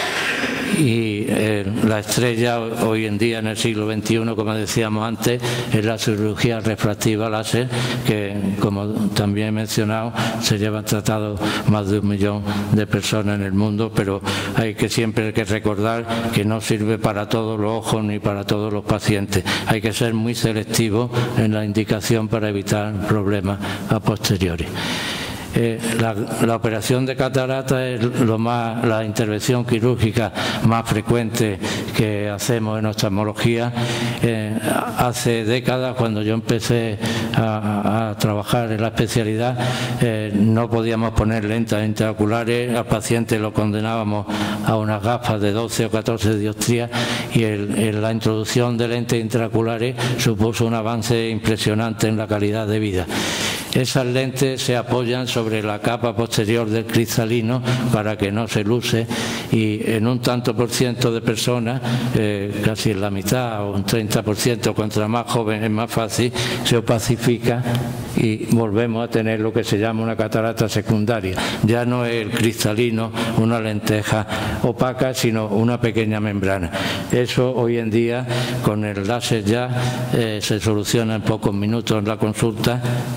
S2: Y eh, la estrella hoy en día, en el siglo veintiuno, como decíamos antes, es la cirugía refractiva láser, que, como también he mencionado, se llevan tratados más de un millón de personas en el mundo, pero hay que siempre hay que recordar que no sirve para todos los ojos ni para todos los pacientes. Hay que ser muy selectivo en la indicación para evitar problemas a posteriori. Eh, la, la operación de catarata es lo más, la intervención quirúrgica más frecuente que hacemos en oftalmología. Eh, hace décadas, cuando yo empecé a, a trabajar en la especialidad, eh, no podíamos poner lentes intraoculares, al paciente lo condenábamos a unas gafas de doce o catorce dioptrías, y el, el, la introducción de lentes intraoculares supuso un avance impresionante en la calidad de vida. Esas lentes se apoyan sobre la capa posterior del cristalino para que no se luce, y en un tanto por ciento de personas, eh, casi en la mitad o un treinta por ciento, contra más joven es más fácil, se opacifica y volvemos a tener lo que se llama una catarata secundaria. Ya no es el cristalino una lenteja opaca, sino una pequeña membrana. Eso hoy en día con el láser ya eh, se soluciona en pocos minutos en la consulta. Se hace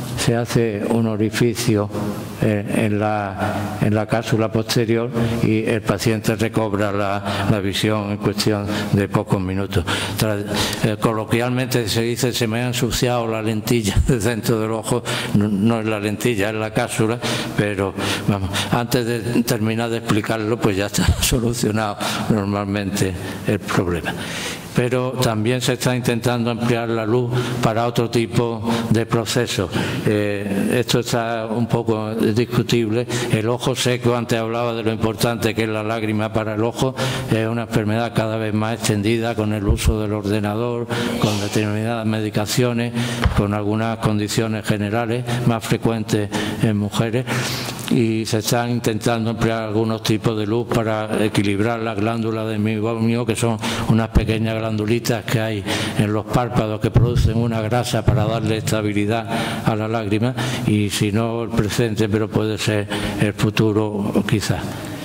S2: hace un orificio en, en, la, en la cápsula posterior y el paciente recobra la, la visión en cuestión de pocos minutos. Tras, eh, coloquialmente se dice: se me ha ensuciado la lentilla del centro del ojo. No, no es la lentilla, es la cápsula, pero vamos, antes de terminar de explicarlo, pues ya está solucionado normalmente el problema. Pero también se está intentando ampliar la luz para otro tipo de procesos. Eh, esto está un poco discutible. El ojo seco, antes hablaba de lo importante que es la lágrima para el ojo, es una enfermedad cada vez más extendida con el uso del ordenador, con determinadas medicaciones, con algunas condiciones generales más frecuentes en mujeres, y se están intentando emplear algunos tipos de luz para equilibrar las glándulas de meiomio, que son unas pequeñas glandulitas que hay en los párpados que producen una grasa para darle estabilidad a la lágrima, y si no el presente, pero puede ser el futuro quizás.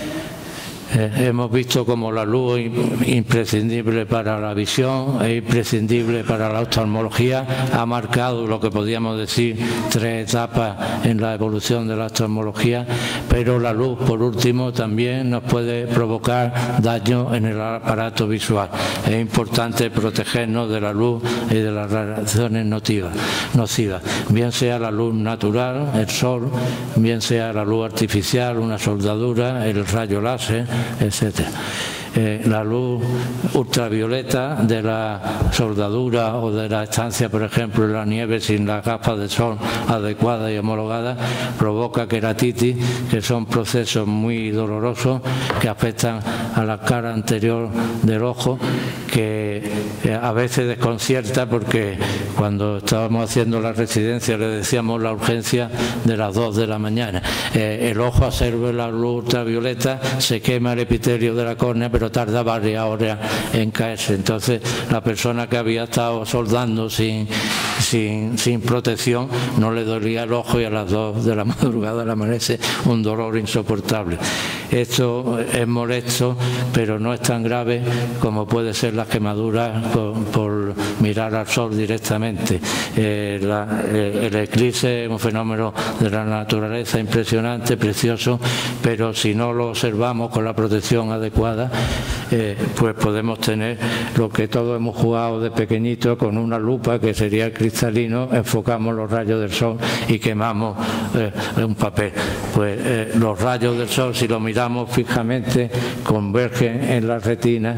S2: Eh, hemos visto como la luz es imprescindible para la visión, es imprescindible para la oftalmología, ha marcado lo que podríamos decir tres etapas en la evolución de la oftalmología, pero la luz, por último, también nos puede provocar daño en el aparato visual. Es importante protegernos de la luz y de las radiaciones nocivas, nocivas, bien sea la luz natural, el sol, bien sea la luz artificial, una soldadura, el rayo láser, etcétera. Eh, la luz ultravioleta de la soldadura o de la estancia, por ejemplo, en la nieve sin las gafas de sol adecuadas y homologadas, provoca queratitis, que son procesos muy dolorosos que afectan a la cara anterior del ojo, que eh, a veces desconcierta, porque cuando estábamos haciendo la residencia le decíamos la urgencia de las dos de la mañana. Eh, el ojo absorbe la luz ultravioleta, se quema el epitelio de la córnea, pero tarda varias horas en caerse. Entonces la persona que había estado soldando sin, sin, sin protección no le dolía el ojo, y a las dos de la madrugada le amanece un dolor insoportable. Esto es molesto, pero no es tan grave como puede ser las quemaduras por, por mirar al sol directamente. Eh, la, eh, el eclipse es un fenómeno de la naturaleza impresionante, precioso, pero si no lo observamos con la protección adecuada, eh, pues podemos tener lo que todos hemos jugado de pequeñito con una lupa, que sería el cristalino, enfocamos los rayos del sol y quemamos eh, un papel. Pues eh, los rayos del sol, si lo miramos fijamente, convergen en la retina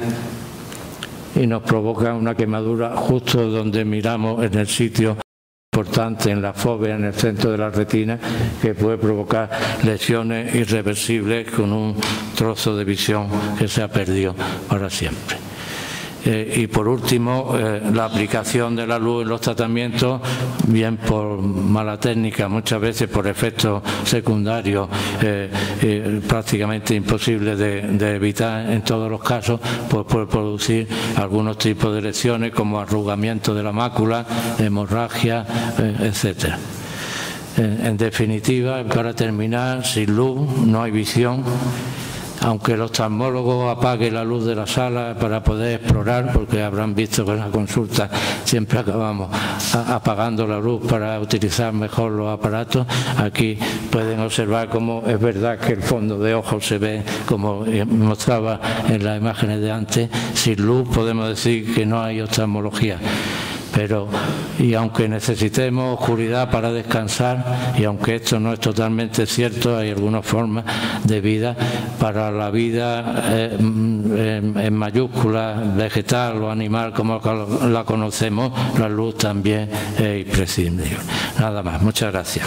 S2: y nos provocan una quemadura justo donde miramos, en el sitio importante, en la fóvea, en el centro de la retina, que puede provocar lesiones irreversibles con un trozo de visión que se ha perdido para siempre. Eh, y por último, eh, la aplicación de la luz en los tratamientos, bien por mala técnica, muchas veces por efectos secundarios eh, eh, prácticamente imposibles de, de evitar en todos los casos, pues puede producir algunos tipos de lesiones como arrugamiento de la mácula, hemorragia, eh, etcétera. En, en definitiva, para terminar, sin luz no hay visión. Aunque el oftalmólogo apague la luz de la sala para poder explorar, porque habrán visto que en la consulta siempre acabamos apagando la luz para utilizar mejor los aparatos, aquí pueden observar cómo es verdad que el fondo de ojo se ve, como mostraba en las imágenes de antes. Sin luz podemos decir que no hay oftalmología. Pero, y aunque necesitemos oscuridad para descansar, y aunque esto no es totalmente cierto, hay algunas formas de vida. Para la vida eh, en, en mayúscula, vegetal o animal como la conocemos, la luz también es imprescindible. Nada más, muchas gracias.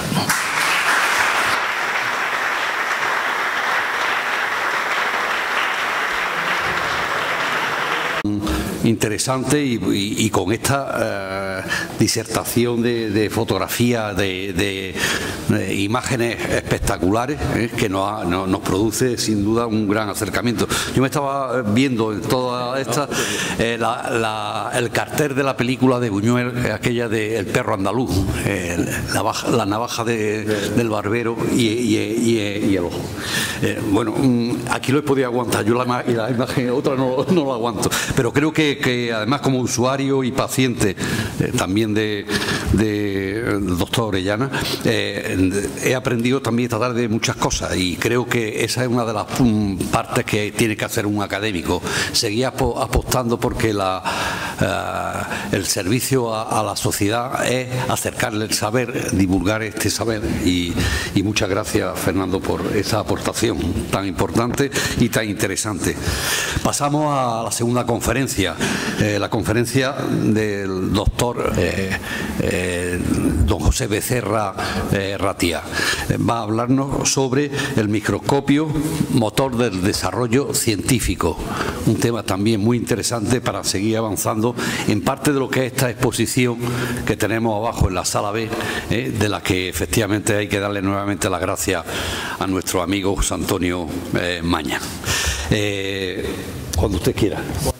S1: Interesante, y, y, y con esta eh, disertación de, de fotografía, de, de, de imágenes espectaculares, eh, que nos, ha, no, nos produce sin duda un gran acercamiento. Yo me estaba viendo en toda esta eh, la, la, el cartel de la película de Buñuel, aquella de El perro andaluz, eh, la, baja, la navaja de, del barbero y, y, y, y el ojo. Eh, bueno, aquí lo he podido aguantar, yo la, y la imagen otra no, no la aguanto, Pero creo que, que además como usuario y paciente eh, también de, de del doctor Orellana, eh, he aprendido también esta tarde muchas cosas y creo que esa es una de las um, partes que tiene que hacer un académico, seguir apostando porque la, uh, el servicio a, a la sociedad es acercarle el saber, divulgar este saber y, y muchas gracias, Fernando, por esa aportación tan importante y tan interesante. Pasamos a la segunda conferencia, eh, la conferencia del doctor eh, eh, don José Becerra eh, Ratia. Eh, va a hablarnos sobre el microscopio, motor del desarrollo científico, un tema también muy interesante para seguir avanzando en parte de lo que es esta exposición que tenemos abajo en la sala B, eh, de la que efectivamente hay que darle nuevamente las gracias a nuestro amigo José Antonio eh, Maña. Eh, cuando usted quiera.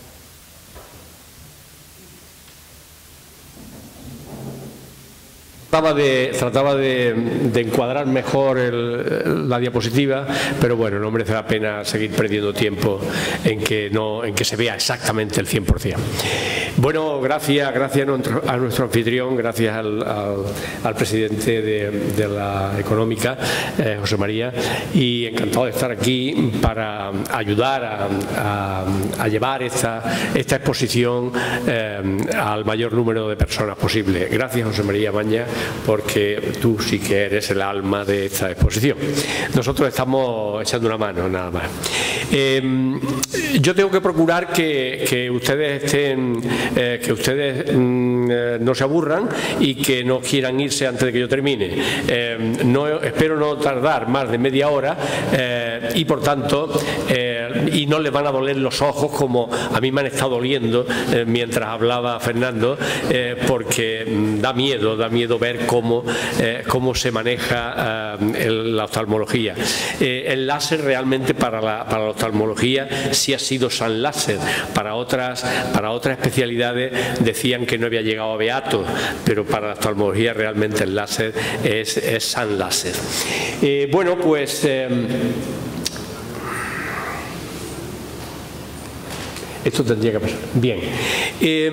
S3: Trataba de, trataba de, de encuadrar mejor el, la diapositiva, pero bueno, no merece la pena seguir perdiendo tiempo en que, no, en que se vea exactamente el cien por cien. Bueno, gracias, gracias a nuestro, a nuestro anfitrión, gracias al, al, al presidente de, de la Económica, eh, José María, y encantado de estar aquí para ayudar a, a, a llevar esta, esta exposición eh, al mayor número de personas posible. Gracias, José María Maña, porque tú sí que eres el alma de esta exposición. Nosotros estamos echando una mano, nada más. Eh, yo tengo que procurar que, que ustedes estén, eh, que ustedes mm, eh, no se aburran y que no quieran irse antes de que yo termine. Eh, no, espero no tardar más de media hora eh, y por tanto eh, y no les van a doler los ojos como a mí me han estado doliendo eh, mientras hablaba Fernando, eh, porque mm, da miedo, da miedo ver cómo, eh, cómo se maneja eh, el, la oftalmología. Eh, el láser realmente para la, para la oftalmología sí ha sido San Láser. Para otras, para otras especialidades decían que no había llegado a Beato, pero para la oftalmología realmente el láser es, es San Láser. Eh, bueno, pues... Eh, Esto tendría que pasar. Bien. Eh,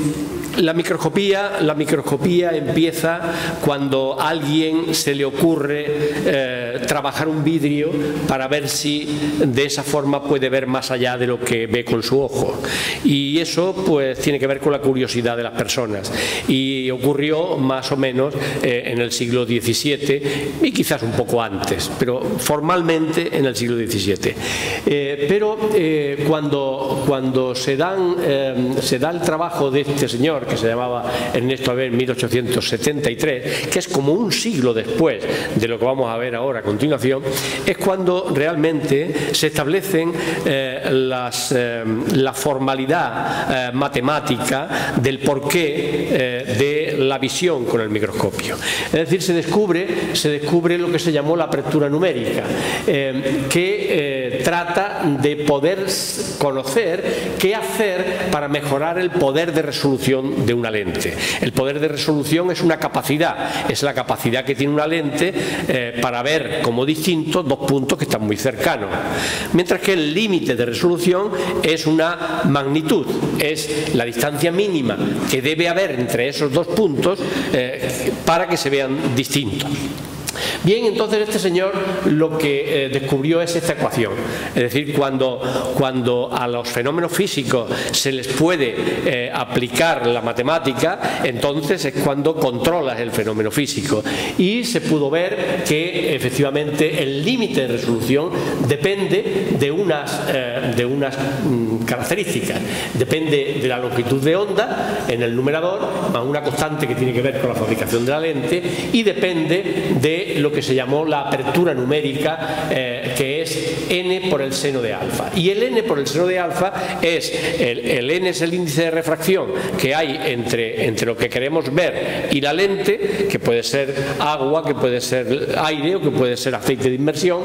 S3: la microscopía, la microscopía empieza cuando a alguien se le ocurre eh, trabajar un vidrio para ver si de esa forma puede ver más allá de lo que ve con su ojo. Y eso pues tiene que ver con la curiosidad de las personas. Y ocurrió más o menos eh, en el siglo diecisiete y quizás un poco antes, pero formalmente en el siglo diecisiete. Eh, pero eh, cuando, cuando Se, dan, eh, se da el trabajo de este señor que se llamaba Ernesto Haber en mil ochocientos setenta y tres, que es como un siglo después de lo que vamos a ver ahora a continuación, es cuando realmente se establecen eh, las, eh, la formalidad eh, matemática del porqué eh, de la visión con el microscopio. Es decir, se descubre, se descubre lo que se llamó la apertura numérica, eh, que eh, trata de poder conocer qué hacer para mejorar el poder de resolución de una lente. El poder de resolución es una capacidad, es la capacidad que tiene una lente eh, para ver como distintos dos puntos que están muy cercanos. Mientras que el límite de resolución es una magnitud, es la distancia mínima que debe haber entre esos dos puntos eh, para que se vean distintos. Bien, entonces este señor lo que eh, descubrió es esta ecuación. Es decir, cuando, cuando a los fenómenos físicos se les puede eh, aplicar la matemática, entonces es cuando controlas el fenómeno físico. Y se pudo ver que efectivamente el límite de resolución depende de unas, eh, de unas mm, características. Depende de la longitud de onda en el numerador, más una constante que tiene que ver con la fabricación de la lente, y depende de lo que se llamó la apertura numérica, eh, que es n por el seno de alfa. Y el n por el seno de alfa es, el, el n es el índice de refracción que hay entre, entre lo que queremos ver y la lente, que puede ser agua, que puede ser aire o que puede ser aceite de inmersión,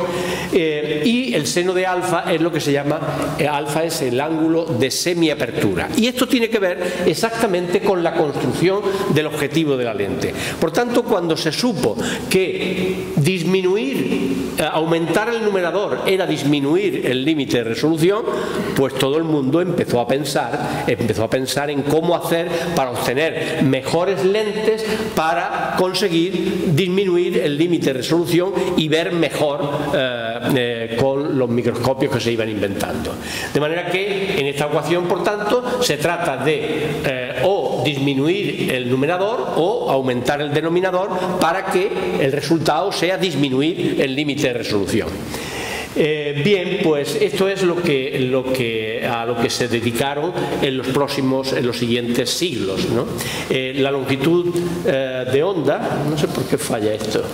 S3: eh, y el seno de alfa es lo que se llama, eh, alfa es el ángulo de semiapertura. Y esto tiene que ver exactamente con la construcción del objetivo de la lente. Por tanto, cuando se supo que que disminuir, eh, aumentar el numerador era disminuir el límite de resolución, pues todo el mundo empezó a pensar, empezó a pensar en cómo hacer para obtener mejores lentes para conseguir disminuir el límite de resolución y ver mejor eh, eh, con los microscopios que se iban inventando. De manera que en esta ecuación, por tanto, se trata de eh, o disminuir el numerador o aumentar el denominador para que el resultado sea disminuir el límite de resolución. Eh, bien, pues esto es lo que, lo que, a lo que se dedicaron en los próximos, en los siguientes siglos, ¿no? Eh, la longitud eh, de onda, no sé por qué falla esto.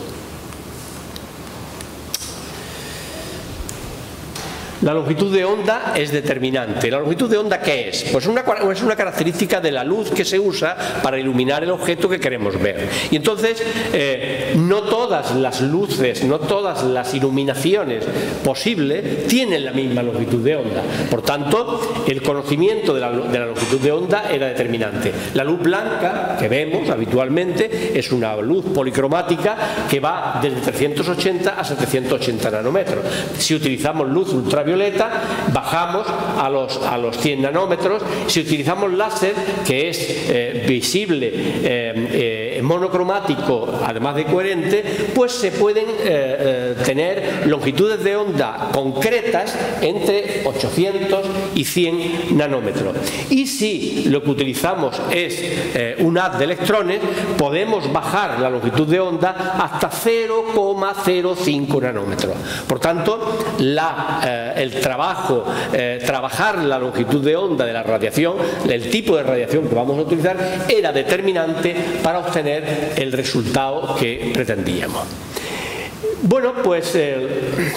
S3: La longitud de onda es determinante. ¿La longitud de onda qué es? Pues una, es una característica de la luz que se usa para iluminar el objeto que queremos ver. Y entonces, eh, no todas las luces, no todas las iluminaciones posibles tienen la misma longitud de onda. Por tanto, el conocimiento de la, de la longitud de onda era determinante. La luz blanca que vemos habitualmente es una luz policromática que va desde trescientos ochenta a setecientos ochenta nanómetros. Si utilizamos luz ultravioleta, bajamos a los, a los cien nanómetros. Si utilizamos láser, que es eh, visible, eh, eh, monocromático, además de coherente, pues se pueden eh, eh, tener longitudes de onda concretas entre ochocientos y cien nanómetros. Y si lo que utilizamos es eh, un haz de electrones, podemos bajar la longitud de onda hasta cero coma cero cinco nanómetros. Por tanto, la eh, el trabajo, eh, trabajar la longitud de onda de la radiación, el tipo de radiación que vamos a utilizar, era determinante para obtener el resultado que pretendíamos. Bueno, pues eh,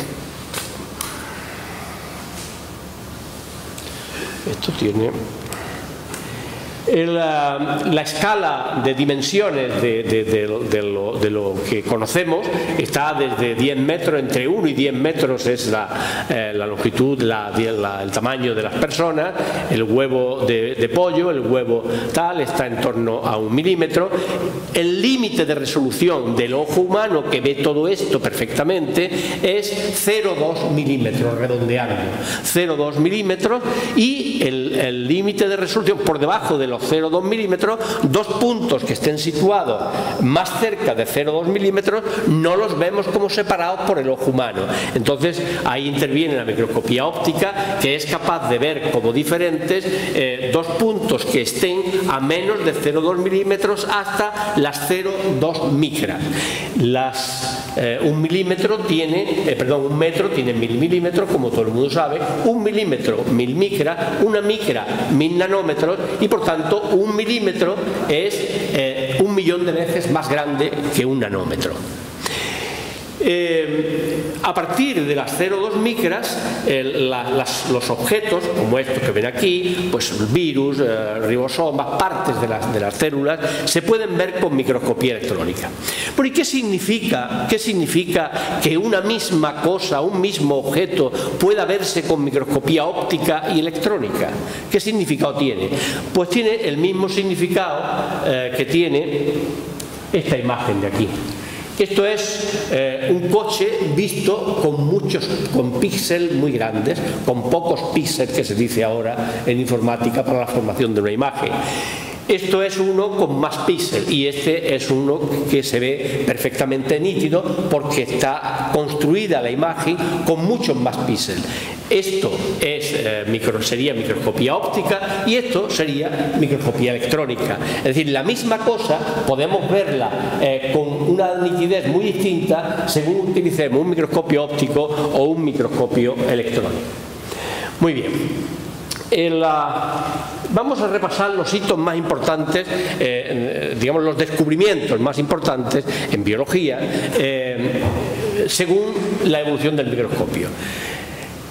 S3: esto tiene... La, la escala de dimensiones de, de, de, de, lo, de lo que conocemos está desde diez metros, entre uno y diez metros es la, eh, la longitud, la, la, el tamaño de las personas. El huevo de, de pollo, el huevo tal, está en torno a un milímetro. El límite de resolución del ojo humano, que ve todo esto perfectamente, es cero coma dos milímetros, redondeando, cero coma dos milímetros, y el límite de resolución por debajo de los cero coma dos milímetros, dos puntos que estén situados más cerca de cero coma dos milímetros no los vemos como separados por el ojo humano. Entonces ahí interviene la microscopía óptica, que es capaz de ver como diferentes eh, dos puntos que estén a menos de cero coma dos milímetros hasta las cero coma dos micras. Las, eh, un milímetro tiene, eh, perdón, un metro tiene mil milímetros, como todo el mundo sabe, un milímetro mil micras, una micra mil nanómetros, y por tanto un milímetro es eh, un millón de veces más grande que un nanómetro. Eh, a partir de las cero coma dos micras, eh, la, las, los objetos, como estos que ven aquí, pues virus, eh, ribosomas, partes de las, de las células, se pueden ver con microscopía electrónica. ¿Pero y qué significa, qué significa que una misma cosa, un mismo objeto, pueda verse con microscopía óptica y electrónica? ¿Qué significado tiene? Pues tiene el mismo significado eh, que tiene esta imagen de aquí. Esto es eh, un coche visto con muchos, con píxeles muy grandes, con pocos píxeles, que se dice ahora en informática para la formación de una imagen. Esto es uno con más píxeles y este es uno que se ve perfectamente nítido porque está construida la imagen con muchos más píxeles. Esto es, eh, micro, sería microscopía óptica y esto sería microscopía electrónica. Es decir, la misma cosa podemos verla eh, con una nitidez muy distinta según utilicemos un microscopio óptico o un microscopio electrónico. Muy bien. El, uh, vamos a repasar los hitos más importantes, eh, digamos los descubrimientos más importantes en biología, eh, según la evolución del microscopio.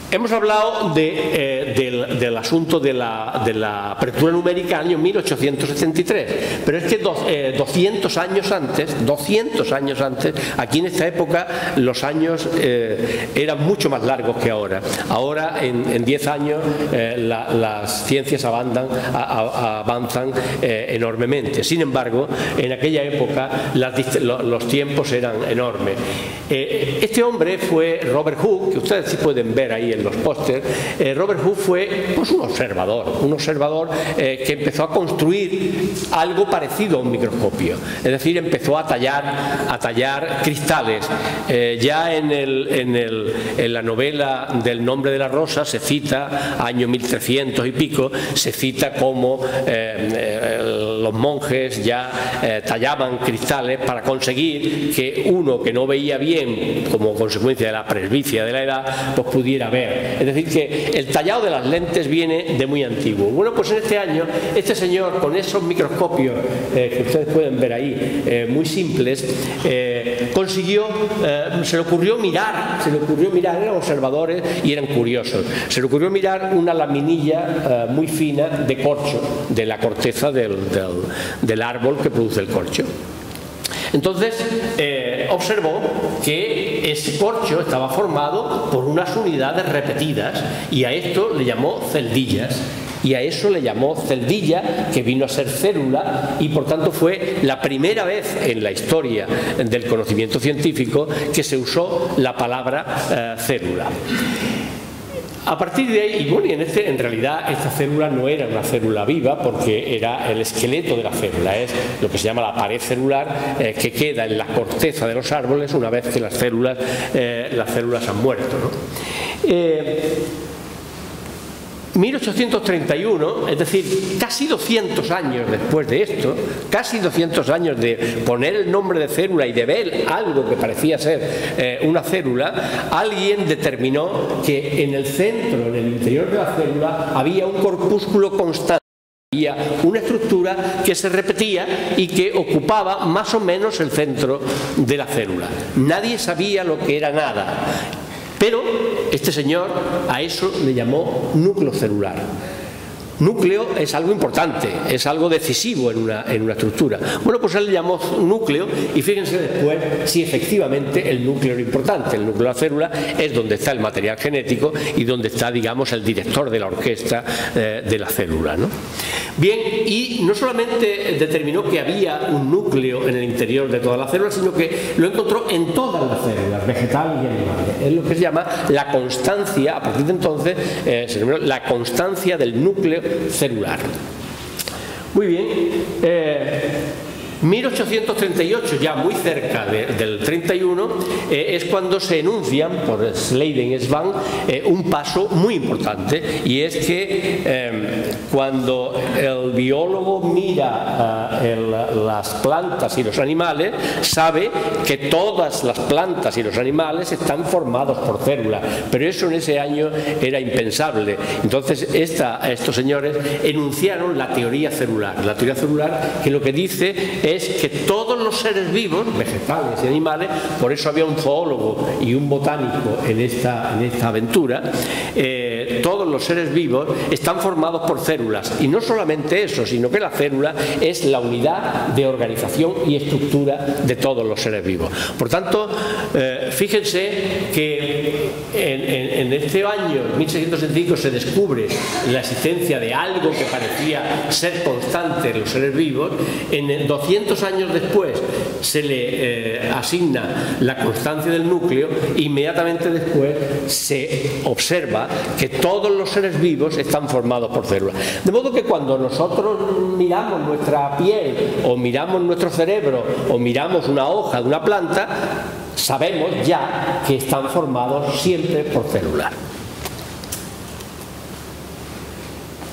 S3: hemos hablado de, eh, del, del asunto de la, de la apertura numérica año mil ochocientos setenta y tres, pero es que do, eh, doscientos años antes, doscientos años antes, aquí en esta época los años eh, eran mucho más largos que ahora. Ahora en, en diez años eh, la, las ciencias avanzan, a, a, avanzan eh, enormemente. Sin embargo, en aquella época las, los tiempos eran enormes. Eh, este hombre fue Robert Hooke, que ustedes sí pueden ver ahí en los pósters. eh, Robert Hooke fue pues, un observador, un observador eh, que empezó a construir algo parecido a un microscopio, es decir, empezó a tallar, a tallar cristales. Eh, ya en, el, en, el, en la novela del Nombre de la Rosa se cita, año mil trescientos y pico, se cita como eh, eh, los monjes ya eh, tallaban cristales para conseguir que uno que no veía bien, como consecuencia de la presbicia de la edad, pues pudiera ver. Es decir, que el tallado de las lentes viene de muy antiguo. Bueno, pues en este año, este señor, con esos microscopios eh, que ustedes pueden ver ahí, eh, muy simples, eh, consiguió, eh, se le ocurrió mirar, se le ocurrió mirar, eran observadores y eran curiosos, se le ocurrió mirar una laminilla eh, muy fina de corcho, de la corteza del, del, del árbol que produce el corcho. Entonces eh, observó que ese corcho estaba formado por unas unidades repetidas y a esto le llamó celdillas. Y a eso le llamó celdilla, que vino a ser célula, y por tanto fue la primera vez en la historia del conocimiento científico que se usó la palabra eh, célula. A partir de ahí, y bueno, y en, este, en realidad esta célula no era una célula viva porque era el esqueleto de la célula, es lo que se llama la pared celular eh, que queda en la corteza de los árboles una vez que las células, eh, las células han muerto, ¿no? Eh, mil ochocientos treinta y uno, es decir, casi doscientos años después de esto, casi doscientos años de poner el nombre de célula y de ver algo que parecía ser eh, una célula, alguien determinó que en el centro, en el interior de la célula, había un corpúsculo constante. Había una estructura que se repetía y que ocupaba más o menos el centro de la célula. Nadie sabía lo que era nada. Pero este señor a eso le llamó núcleo celular. Núcleo es algo importante, es algo decisivo en una, en una estructura. Bueno, pues él le llamó núcleo y fíjense después si efectivamente el núcleo era importante. El núcleo de la célula es donde está el material genético y donde está, digamos, el director de la orquesta eh, de la célula, ¿no? Bien, y no solamente determinó que había un núcleo en el interior de toda la célula, sino que lo encontró en todas las células, vegetales y animales. Es lo que se llama la constancia, a partir de entonces, eh, se denominó la constancia del núcleo celular. Muy bien. Eh, mil ochocientos treinta y ocho, ya muy cerca de, del treinta y uno, eh, es cuando se enuncian por Sleiden-Svan eh, un paso muy importante, y es que eh, cuando el biólogo mira uh, el, las plantas y los animales, sabe que todas las plantas y los animales están formados por células, pero eso en ese año era impensable. Entonces esta, estos señores enunciaron la teoría celular, la teoría celular que lo que dice es es que todos los seres vivos, vegetales y animales, por eso había un zoólogo y un botánico en esta, en esta aventura, eh, todos los seres vivos están formados por células, y no solamente eso, sino que la célula es la unidad de organización y estructura de todos los seres vivos. Por tanto, eh, fíjense que en, en, en este año, mil seiscientos setenta y cinco, se descubre la existencia de algo que parecía ser constante en los seres vivos. En doscientos años después se le eh, asigna la constancia del núcleo, e inmediatamente después se observa que todos los seres vivos están formados por células. De modo que cuando nosotros miramos nuestra piel, o miramos nuestro cerebro, o miramos una hoja de una planta, sabemos ya que están formados siempre por células.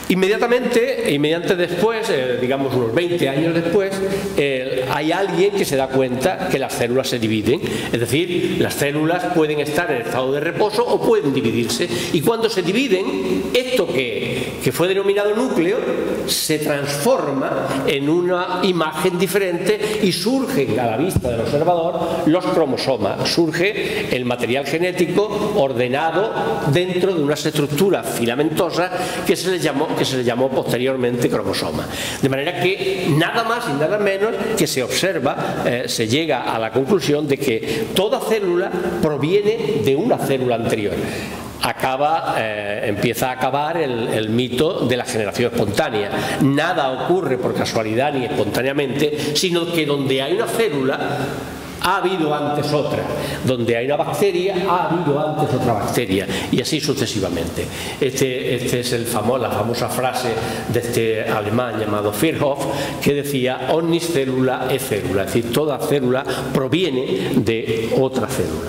S3: Inmediatamente, inmediatamente después, eh, digamos unos veinte años después, eh, hay alguien que se da cuenta que las células se dividen. Es decir, las células pueden estar en estado de reposo o pueden dividirse. Y cuando se dividen, esto que, que fue denominado núcleo se transforma en una imagen diferente y surgen a la vista del observador los cromosomas. Surge el material genético ordenado dentro de unas estructuras filamentosas que se les llamó que se le llamó posteriormente cromosoma. De manera que nada más y nada menos que se observa, eh, se llega a la conclusión de que toda célula proviene de una célula anterior. Acaba, eh, empieza a acabar el, el mito de la generación espontánea. Nada ocurre por casualidad ni espontáneamente, sino que donde hay una célula ha habido antes otra, donde hay una bacteria ha habido antes otra bacteria, y así sucesivamente. Este, este es el famo, la famosa frase de este alemán llamado Virchow, que decía omnis cellula e célula, es decir, toda célula proviene de otra célula.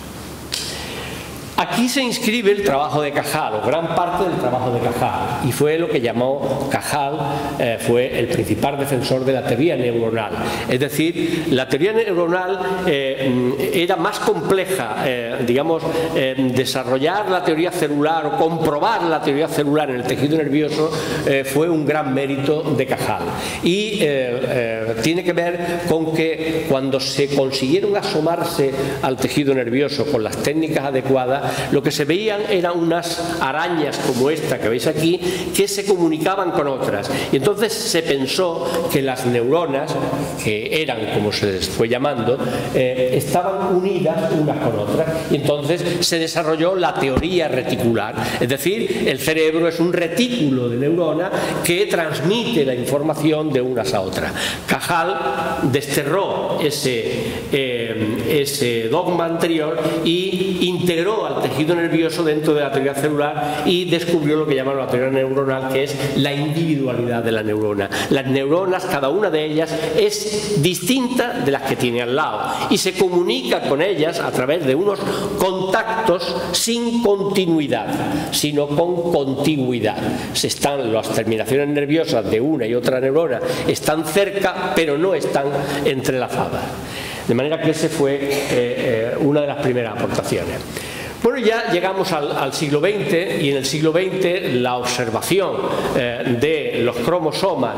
S3: Aquí se inscribe el trabajo de Cajal, o gran parte del trabajo de Cajal, y fue lo que llamó Cajal, eh, fue el principal defensor de la teoría neuronal. Es decir, la teoría neuronal eh, era más compleja, eh, digamos, eh, desarrollar la teoría celular o comprobar la teoría celular en el tejido nervioso eh, fue un gran mérito de Cajal. Y eh, eh, tiene que ver con que cuando se consiguieron asomarse al tejido nervioso con las técnicas adecuadas, lo que se veían eran unas arañas como esta que veis aquí, que se comunicaban con otras. Y entonces se pensó que las neuronas, que eran como se les fue llamando, eh, estaban unidas unas con otras. Y entonces se desarrolló la teoría reticular. Es decir, el cerebro es un retículo de neuronas que transmite la información de unas a otras. Cajal desterró ese, eh, ese dogma anterior y integró al tejido nervioso dentro de la teoría celular y descubrió lo que llaman la teoría neuronal, que es la individualidad de la neurona. Las neuronas, cada una de ellas es distinta de las que tiene al lado y se comunica con ellas a través de unos contactos sin continuidad, sino con contigüidad. Se están, las terminaciones nerviosas de una y otra neurona están cerca, pero no están entrelazadas. De manera que esa fue eh, eh, una de las primeras aportaciones. Bueno, ya llegamos al, al siglo veinte, y en el siglo veinte la observación eh, de los cromosomas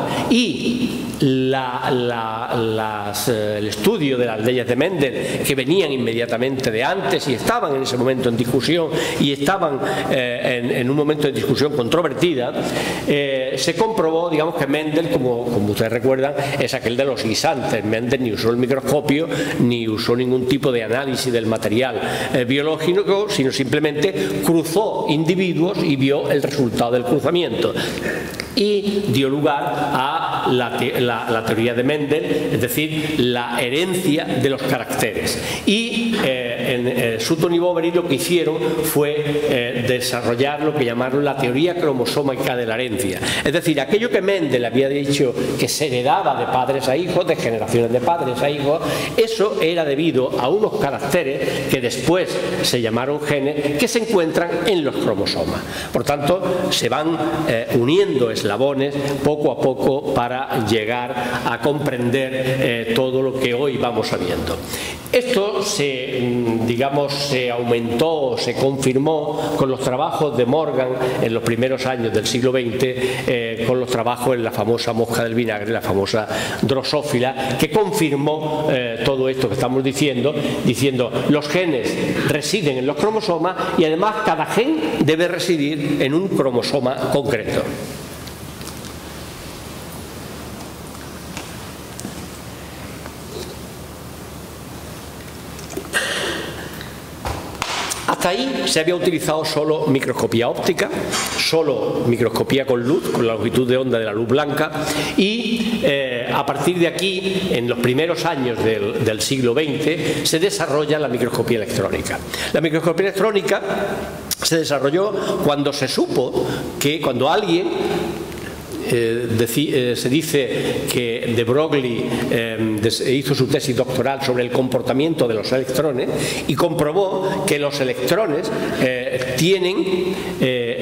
S3: y la, la, las, eh, el estudio de las leyes de Mendel, que venían inmediatamente de antes y estaban en ese momento en discusión y estaban eh, en, en un momento de discusión controvertida, eh, se comprobó, digamos, que Mendel, como, como ustedes recuerdan, es aquel de los guisantes. Mendel ni usó el microscopio ni usó ningún tipo de análisis del material eh, biológico, sino simplemente cruzó individuos y vio el resultado del cruzamiento y dio lugar a la, te la, la teoría de Mendel, es decir, la herencia de los caracteres. Y eh, en eh, Sutton y Boveri lo que hicieron fue eh, desarrollar lo que llamaron la teoría cromosómica de la herencia. Es decir, aquello que Mendel había dicho que se heredaba de padres a hijos, de generaciones de padres a hijos, eso era debido a unos caracteres que después se llamaron genes, que se encuentran en los cromosomas. Por tanto, se van eh, uniendo eslabones poco a poco para llegar a comprender eh, todo lo que hoy vamos sabiendo. Esto se, digamos, se aumentó, se confirmó con los trabajos de Morgan en los primeros años del siglo veinte, eh, con los trabajos en la famosa mosca del vinagre, la famosa drosófila, que confirmó eh, todo esto que estamos diciendo, diciendo los genes residen en los cromosomas y además cada gen debe residir en un cromosoma concreto. Hasta ahí se había utilizado solo microscopía óptica, solo microscopía con luz, con la longitud de onda de la luz blanca, y eh, a partir de aquí, en los primeros años del, del siglo veinte, se desarrolla la microscopía electrónica. La microscopía electrónica se desarrolló cuando se supo que cuando alguien Eh, deci, eh, se dice que de Broglie eh, hizo su tesis doctoral sobre el comportamiento de los electrones y comprobó que los electrones eh, tienen eh,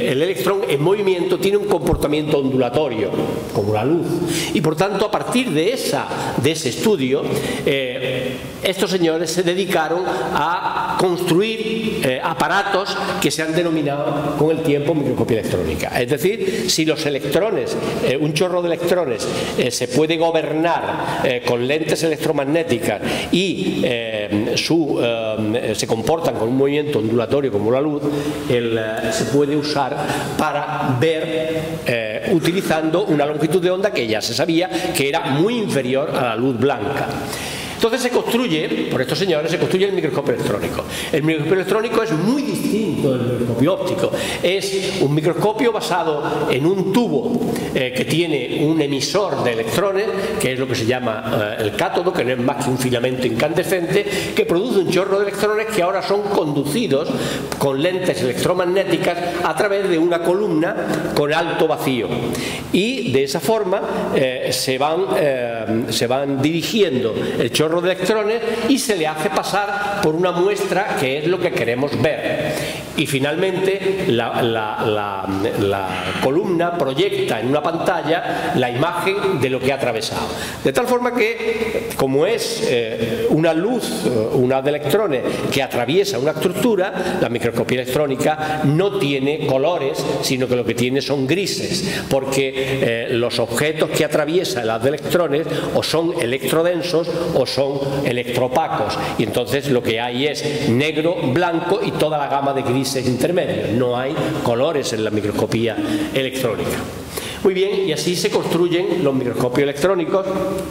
S3: eh, el electrón en movimiento tiene un comportamiento ondulatorio, como la luz. Y por tanto, a partir de, esa, de ese estudio, eh, estos señores se dedicaron a construir eh, aparatos que se han denominado con el tiempo microscopía electrónica. Es decir, si los electrones, eh, un chorro de electrones, eh, se puede gobernar eh, con lentes electromagnéticas y eh, su, eh, se comportan con un movimiento ondulatorio como la luz, el, eh, se puede usar para ver eh, utilizando una longitud de onda que ya se sabía que era muy inferior a la luz blanca. Entonces se construye, por estos señores, se construye el microscopio electrónico. El microscopio electrónico es muy distinto del microscopio óptico. Es un microscopio basado en un tubo eh, que tiene un emisor de electrones, que es lo que se llama eh, el cátodo, que no es más que un filamento incandescente, que produce un chorro de electrones que ahora son conducidos con lentes electromagnéticas a través de una columna con alto vacío. Y de esa forma eh, se, van, eh, se van dirigiendo el chorro de electrones y se le hace pasar por una muestra que es lo que queremos ver. Y finalmente la, la, la, la columna proyecta en una pantalla la imagen de lo que ha atravesado. De tal forma que, como es eh, una luz, una de electrones que atraviesa una estructura, la microscopía electrónica no tiene colores, sino que lo que tiene son grises, porque eh, los objetos que atraviesan las de electrones o son electrodensos o son electropacos, y entonces lo que hay es negro, blanco y toda la gama de grises intermedios. No hay colores en la microscopía electrónica. Muy bien, y así se construyen los microscopios electrónicos.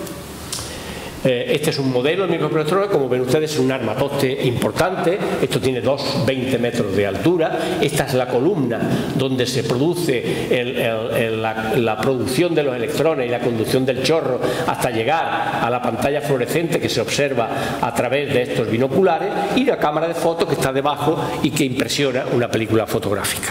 S3: Este es un modelo de microscopio electrónico, como ven ustedes, es un armatoste importante. Esto tiene dos coma veinte metros de altura. Esta es la columna donde se produce el, el, el, la, la producción de los electrones y la conducción del chorro hasta llegar a la pantalla fluorescente que se observa a través de estos binoculares, y la cámara de fotos que está debajo y que impresiona una película fotográfica.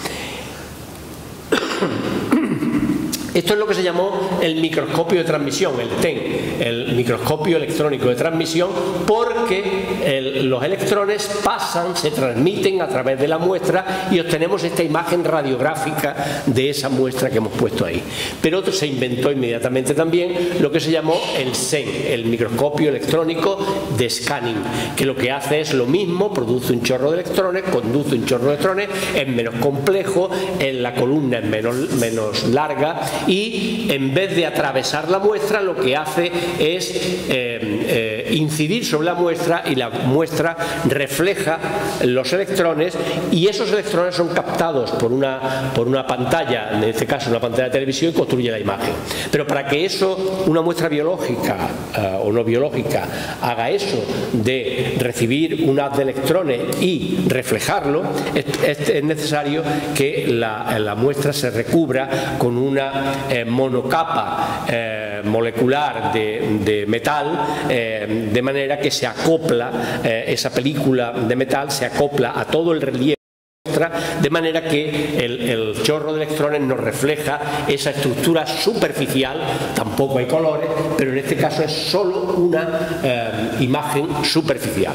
S3: Esto es lo que se llamó el microscopio de transmisión, el T E N, el microscopio electrónico de transmisión, porque el, los electrones pasan, se transmiten a través de la muestra y obtenemos esta imagen radiográfica de esa muestra que hemos puesto ahí. Pero se inventó inmediatamente también lo que se llamó el S E N, el microscopio electrónico de scanning, que lo que hace es lo mismo, produce un chorro de electrones, conduce un chorro de electrones, es menos complejo, en la columna es menos, menos larga, y en vez de atravesar la muestra lo que hace es eh, eh, incidir sobre la muestra, y la muestra refleja los electrones, y esos electrones son captados por una, por una pantalla, en este caso una pantalla de televisión, y construye la imagen. Pero para que eso, una muestra biológica uh, o no biológica, haga eso de recibir un haz de electrones y reflejarlo, es, es, es necesario que la, la muestra se recubra con una Eh, monocapa eh, molecular de, de metal, eh, de manera que se acopla, eh, esa película de metal se acopla a todo el relieve, de manera que el, el chorro de electrones nos refleja esa estructura superficial. Tampoco hay colores, pero en este caso es solo una eh, imagen superficial.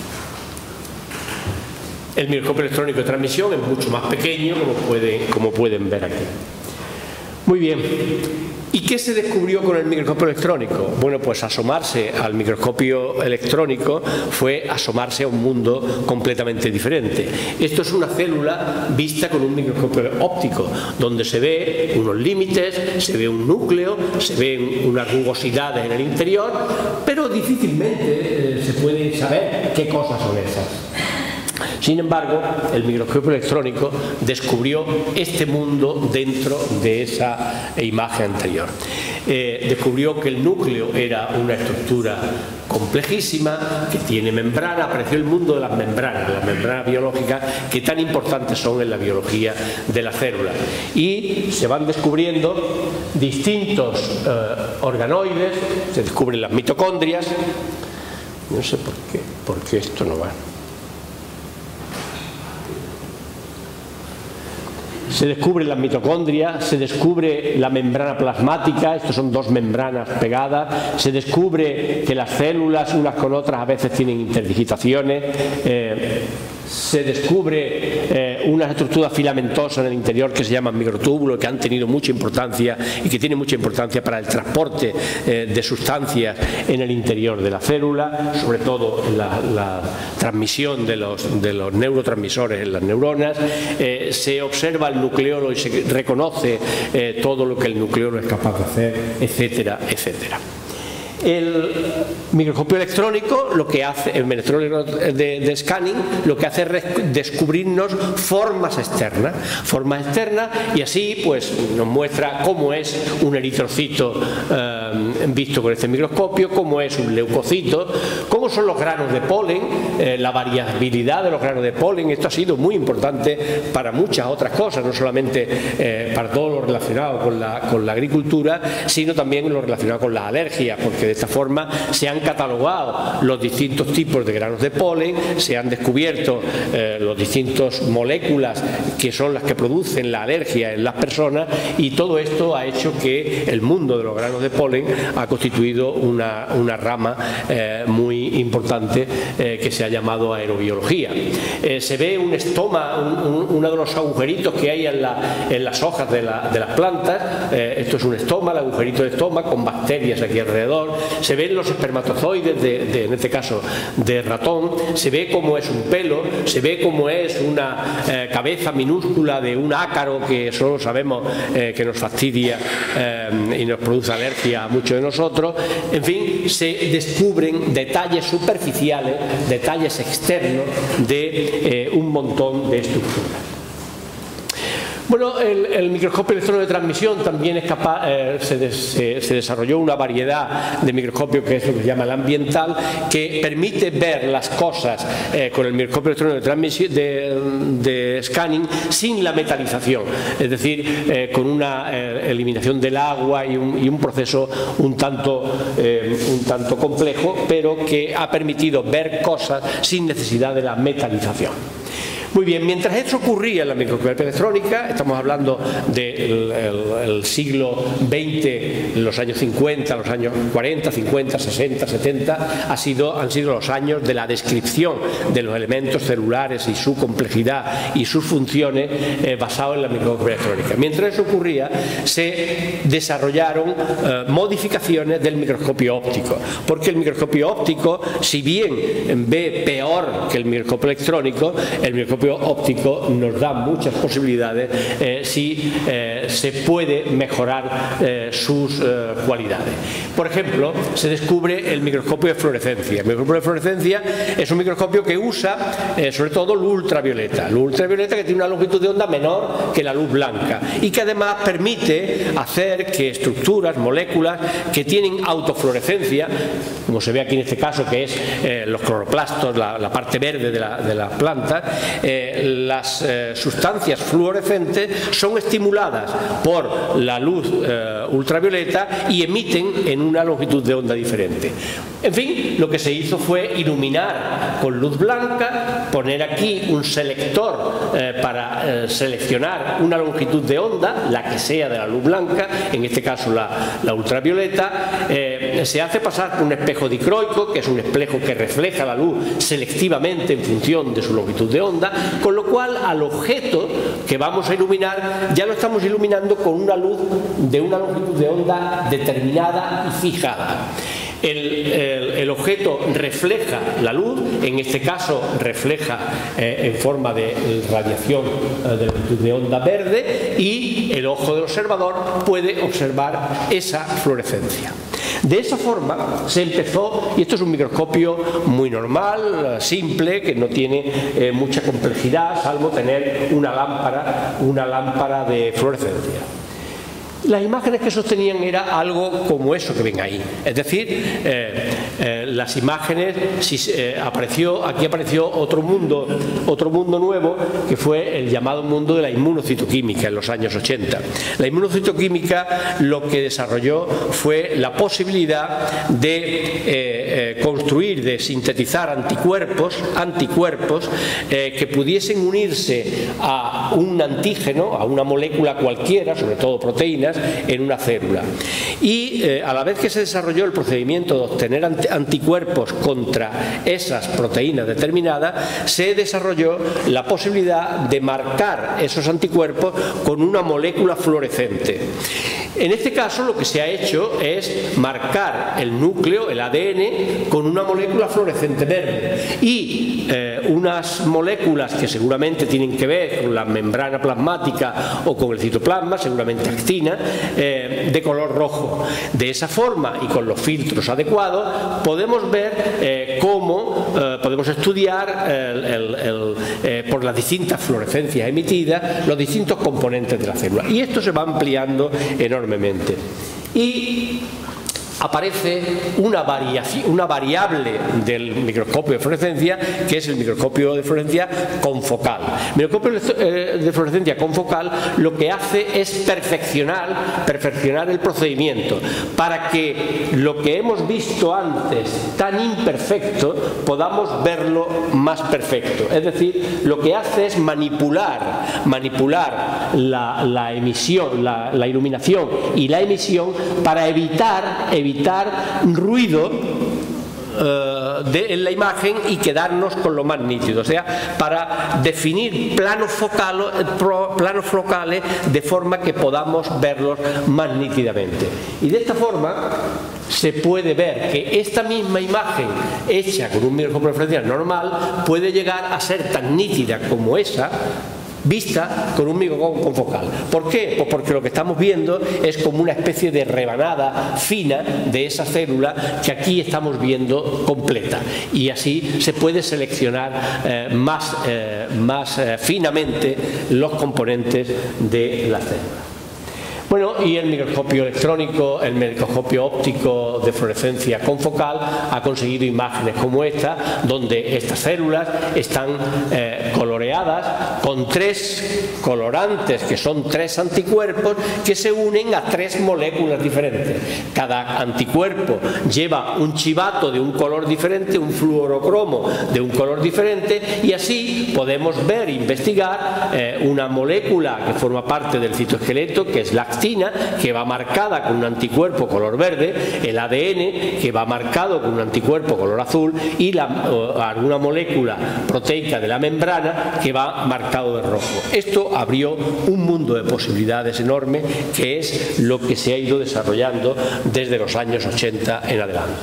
S3: El microscopio electrónico de transmisión es mucho más pequeño, como pueden, como pueden ver aquí. Muy bien. ¿Y qué se descubrió con el microscopio electrónico? Bueno, pues asomarse al microscopio electrónico fue asomarse a un mundo completamente diferente. Esto es una célula vista con un microscopio óptico, donde se ve unos límites, se ve un núcleo, se ven unas rugosidades en el interior, pero difícilmente eh, se puede saber qué cosas son esas. Sin embargo, el microscopio electrónico descubrió este mundo dentro de esa imagen anterior. Eh, descubrió que el núcleo era una estructura complejísima, que tiene membrana. Apareció el mundo de las membranas, las membranas biológicas, que tan importantes son en la biología de la célula. Y se van descubriendo distintos eh, organoides, se descubren las mitocondrias. No sé por qué, por qué esto no va. Se descubre la mitocondria, se descubre la membrana plasmática, estos son dos membranas pegadas, se descubre que las células unas con otras a veces tienen interdigitaciones. Eh, se descubre eh, unas estructuras filamentosas en el interior que se llaman microtúbulos, que han tenido mucha importancia y que tienen mucha importancia para el transporte eh, de sustancias en el interior de la célula, sobre todo en la, la transmisión de los, de los neurotransmisores en las neuronas. Eh, se observa el nucleolo y se reconoce eh, todo lo que el nucleolo es capaz de hacer, etcétera, etcétera. El microscopio electrónico, lo que hace, el electrónico de, de scanning, lo que hace es descubrirnos formas externas, formas externas, y así pues nos muestra cómo es un eritrocito eh, visto con este microscopio, cómo es un leucocito, cómo son los granos de polen, eh, la variabilidad de los granos de polen. Esto ha sido muy importante para muchas otras cosas, no solamente eh, para todo lo relacionado con la, con la agricultura, sino también lo relacionado con la alergia, porque de esta forma se han catalogado los distintos tipos de granos de polen, se han descubierto eh, las distintas moléculas que son las que producen la alergia en las personas, y todo esto ha hecho que el mundo de los granos de polen ha constituido una, una rama eh, muy importante eh, que se ha llamado aerobiología. Eh, se ve un estoma, un, un, uno de los agujeritos que hay en, la, en las hojas de, la, de las plantas. Eh, esto es un estoma, el agujerito de estoma con bacterias aquí alrededor. Se ven los espermatozoides, de, de, en este caso de ratón, se ve cómo es un pelo, se ve cómo es una eh, cabeza minúscula de un ácaro que solo sabemos eh, que nos fastidia eh, y nos produce alergia a muchos de nosotros. En fin, se descubren detalles superficiales, detalles externos de eh, un montón de estructuras. Bueno, el, el microscopio electrónico de transmisión también es capaz, eh, se, des, se, se desarrolló una variedad de microscopios, que es lo que se llama el ambiental, que permite ver las cosas eh, con el microscopio electrónico de, transmisión, de, de scanning sin la metalización, es decir, eh, con una eh, eliminación del agua y un, y un proceso un tanto, eh, un tanto complejo, pero que ha permitido ver cosas sin necesidad de la metalización. Muy bien, mientras esto ocurría en la microscopía electrónica, estamos hablando del el, el siglo veinte, los años cincuenta, los años cuarenta, cincuenta, sesenta, setenta, ha sido, han sido los años de la descripción de los elementos celulares y su complejidad y sus funciones eh, basados en la microscopía electrónica. Mientras eso ocurría, se desarrollaron eh, modificaciones del microscopio óptico, porque el microscopio óptico, si bien ve peor que el microscopio electrónico, el microscopio óptico nos da muchas posibilidades eh, si eh, se puede mejorar eh, sus eh, cualidades. Por ejemplo, se descubre el microscopio de fluorescencia. El microscopio de fluorescencia es un microscopio que usa eh, sobre todo luz ultravioleta. Luz ultravioleta que tiene una longitud de onda menor que la luz blanca y que además permite hacer que estructuras, moléculas que tienen autofluorescencia, como se ve aquí en este caso, que es eh, los cloroplastos, la, la parte verde de la, de la planta, eh, las eh, sustancias fluorescentes son estimuladas por la luz eh, ultravioleta y emiten en una longitud de onda diferente. En fin, lo que se hizo fue iluminar con luz blanca, poner aquí un selector eh, para eh, seleccionar una longitud de onda, la que sea de la luz blanca, en este caso la, la ultravioleta. Eh, se hace pasar por un espejo dicroico, que es un espejo que refleja la luz selectivamente en función de su longitud de onda, con lo cual al objeto que vamos a iluminar ya lo estamos iluminando con una luz de una longitud de onda determinada y fijada. El, el, el objeto refleja la luz, en este caso refleja eh, en forma de radiación eh, de longitud de onda verde, y el ojo del observador puede observar esa fluorescencia. De esa forma se empezó, y esto es un microscopio muy normal, simple, que no tiene eh, mucha complejidad, salvo tener una lámpara, una lámpara de fluorescencia. Las imágenes que sostenían era algo como eso que ven ahí, es decir, eh, eh, las imágenes, si, eh, apareció, aquí apareció otro mundo, otro mundo nuevo, que fue el llamado mundo de la inmunocitoquímica en los años ochenta. La inmunocitoquímica lo que desarrolló fue la posibilidad de eh, eh, construir, de sintetizar anticuerpos, anticuerpos eh, que pudiesen unirse a un antígeno, a una molécula cualquiera, sobre todo proteínas, proteínas en una célula. Y eh, a la vez que se desarrolló el procedimiento de obtener anticuerpos contra esas proteínas determinadas, se desarrolló la posibilidad de marcar esos anticuerpos con una molécula fluorescente. En este caso lo que se ha hecho es marcar el núcleo, el A D N, con una molécula fluorescente verde y eh, unas moléculas que seguramente tienen que ver con la membrana plasmática o con el citoplasma, seguramente actina, eh, de color rojo. De esa forma y con los filtros adecuados podemos ver eh, cómo eh, podemos estudiar el, el, el, eh, por las distintas fluorescencias emitidas los distintos componentes de la célula. Y esto se va ampliando enormemente. Y aparece una, variación, una variable del microscopio de fluorescencia, que es el microscopio de fluorescencia confocal. El microscopio de fluorescencia confocal lo que hace es perfeccionar, perfeccionar el procedimiento para que lo que hemos visto antes tan imperfecto podamos verlo más perfecto. Es decir, lo que hace es manipular, manipular la, la emisión, la, la iluminación y la emisión para evitar, evitar evitar ruido uh, de, en la imagen y quedarnos con lo más nítido, o sea, para definir planos focales, planos focales de forma que podamos verlos más nítidamente. Y de esta forma se puede ver que esta misma imagen hecha con un microscopio de fluorescencia normal puede llegar a ser tan nítida como esa vista con un microscopio confocal. ¿Por qué? Pues porque lo que estamos viendo es como una especie de rebanada fina de esa célula que aquí estamos viendo completa, y así se puede seleccionar eh, más, eh, más eh, finamente los componentes de la célula. Bueno, y el microscopio electrónico, el microscopio óptico de fluorescencia confocal ha conseguido imágenes como esta, donde estas células están eh, coloreadas con tres colorantes, que son tres anticuerpos que se unen a tres moléculas diferentes. Cada anticuerpo lleva un chivato de un color diferente, un fluorocromo de un color diferente, y así podemos ver e investigar eh, una molécula que forma parte del citoesqueleto, que es la que va marcada con un anticuerpo color verde, el A D N que va marcado con un anticuerpo color azul y la, o, alguna molécula proteica de la membrana que va marcado de rojo. Esto abrió un mundo de posibilidades enorme, que es lo que se ha ido desarrollando desde los años ochenta en adelante.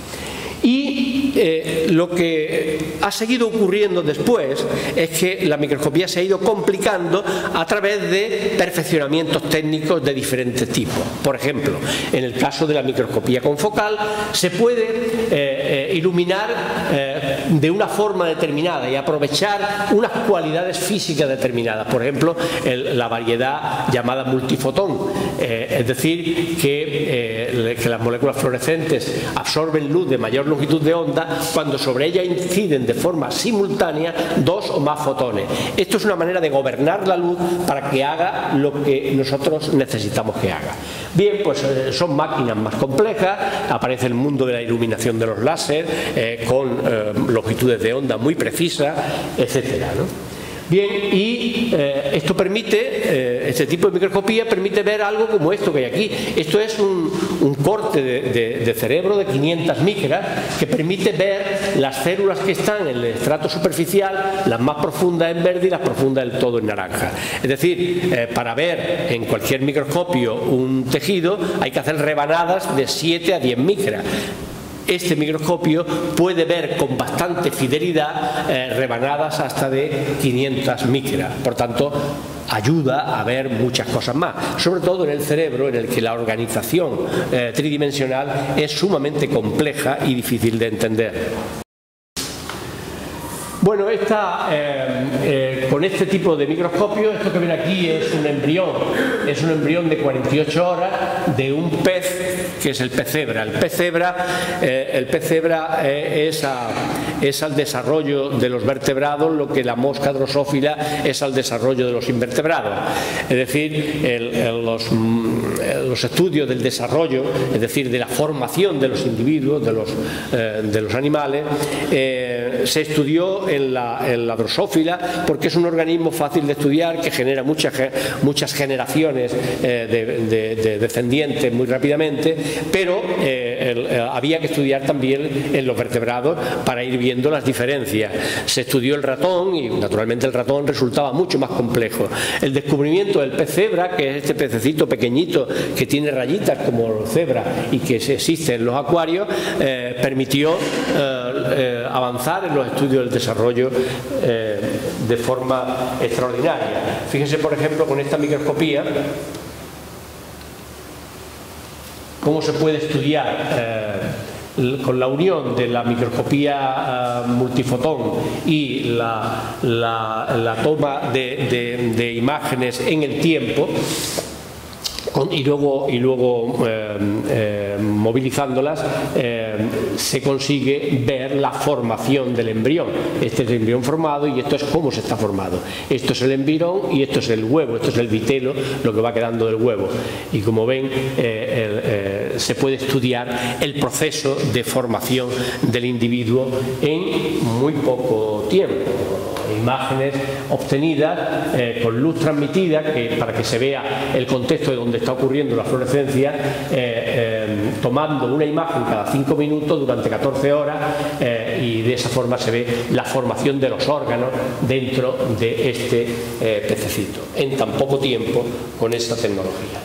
S3: Y eh, lo que ha seguido ocurriendo después es que la microscopía se ha ido complicando a través de perfeccionamientos técnicos de diferentes tipos. Por ejemplo, en el caso de la microscopía confocal se puede eh, eh, iluminar eh, de una forma determinada y aprovechar unas cualidades físicas determinadas. Por ejemplo, el, la variedad llamada multifotón, eh, es decir, que, eh, que las moléculas fluorescentes absorben luz de mayor longitud de onda cuando sobre ella inciden de forma simultánea dos o más fotones. Esto es una manera de gobernar la luz para que haga lo que nosotros necesitamos que haga. Bien, pues eh, son máquinas más complejas, aparece el mundo de la iluminación de los láser eh, con eh, longitudes de onda muy precisas, etcétera, ¿no? Bien, y eh, esto permite, eh, este tipo de microscopía permite ver algo como esto que hay aquí. Esto es un, un corte de, de, de cerebro de quinientas micras que permite ver las células que están en el estrato superficial, las más profundas en verde y las profundas del todo en naranja. Es decir, eh, para ver en cualquier microscopio un tejido hay que hacer rebanadas de siete a diez micras. Este microscopio puede ver con bastante fidelidad eh, rebanadas hasta de quinientas micras. Por tanto, ayuda a ver muchas cosas más, sobre todo en el cerebro, en el que la organización eh, tridimensional es sumamente compleja y difícil de entender. Bueno, esta, eh, eh, con este tipo de microscopio, esto que ven aquí es un embrión, es un embrión de cuarenta y ocho horas de un pez, que es el pez cebra. El pez cebra, eh, el pez cebra eh, es, a, es al desarrollo de los vertebrados lo que la mosca drosófila es al desarrollo de los invertebrados. Es decir, el, el, los, los estudios del desarrollo, es decir, de la formación de los individuos, de los, eh, de los animales, eh, eh, se estudió en la, en la drosófila porque es un organismo fácil de estudiar que genera muchas, muchas generaciones eh, de, de, de descendientes muy rápidamente, pero eh, el, eh, había que estudiar también en los vertebrados para ir viendo las diferencias. Se estudió el ratón y naturalmente el ratón resultaba mucho más complejo. El descubrimiento del pez cebra, que es este pececito pequeñito que tiene rayitas como los cebras y que existe en los acuarios, eh, permitió eh, eh, avanzar en los estudios del desarrollo eh, de forma extraordinaria. Fíjense, por ejemplo, con esta microscopía cómo se puede estudiar eh, con la unión de la microscopía uh, multifotón y la, la, la toma de, de, de imágenes en el tiempo, con, y luego, y luego eh, eh, movilizándolas, eh, se consigue ver la formación del embrión. Este es el embrión formado y esto es cómo se está formado. Esto es el embrión y esto es el huevo, esto es el vitelo, lo que va quedando del huevo. Y como ven, eh, eh, eh, se puede estudiar el proceso de formación del individuo en muy poco tiempo. Imágenes obtenidas eh, con luz transmitida, que, para que se vea el contexto de donde está ocurriendo la fluorescencia, eh, eh, tomando una imagen cada cinco minutos durante catorce horas, eh, y de esa forma se ve la formación de los órganos dentro de este eh, pececito en tan poco tiempo con esta tecnología.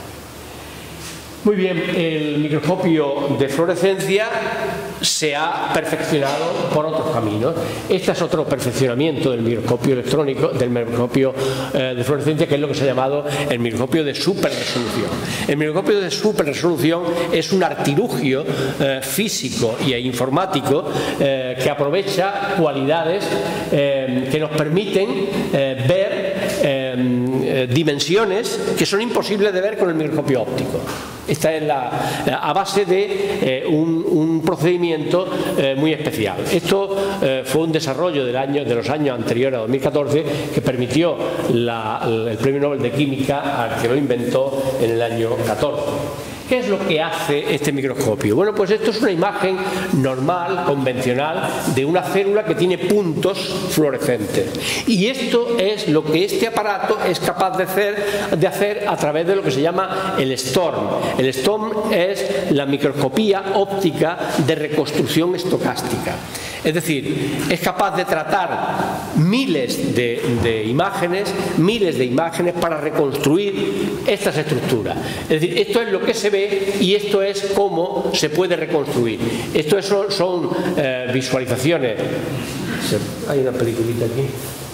S3: Muy bien, el microscopio de fluorescencia se ha perfeccionado por otros caminos. Este es otro perfeccionamiento del microscopio electrónico, del microscopio eh, de fluorescencia, que es lo que se ha llamado el microscopio de superresolución. El microscopio de superresolución es un artilugio eh, físico e informático eh, que aprovecha cualidades eh, que nos permiten eh, ver eh, dimensiones que son imposibles de ver con el microscopio óptico. Esta es la, a base de eh, un, un procedimiento eh, muy especial. Esto eh, fue un desarrollo del año, de los años anteriores a dos mil catorce, que permitió la, el Premio Nobel de Química al que lo inventó en el año catorce. ¿Qué es lo que hace este microscopio? Bueno, pues esto es una imagen normal, convencional, de una célula que tiene puntos fluorescentes. Y esto es lo que este aparato es capaz de hacer, de hacer a través de lo que se llama el STORM. El STORM es la microscopía óptica de reconstrucción estocástica. Es decir, es capaz de tratar miles de, de imágenes, miles de imágenes para reconstruir estas estructuras. Es decir, esto es lo que se ve y esto es cómo se puede reconstruir. Esto es, son, son eh, visualizaciones. Hay una peliculita aquí.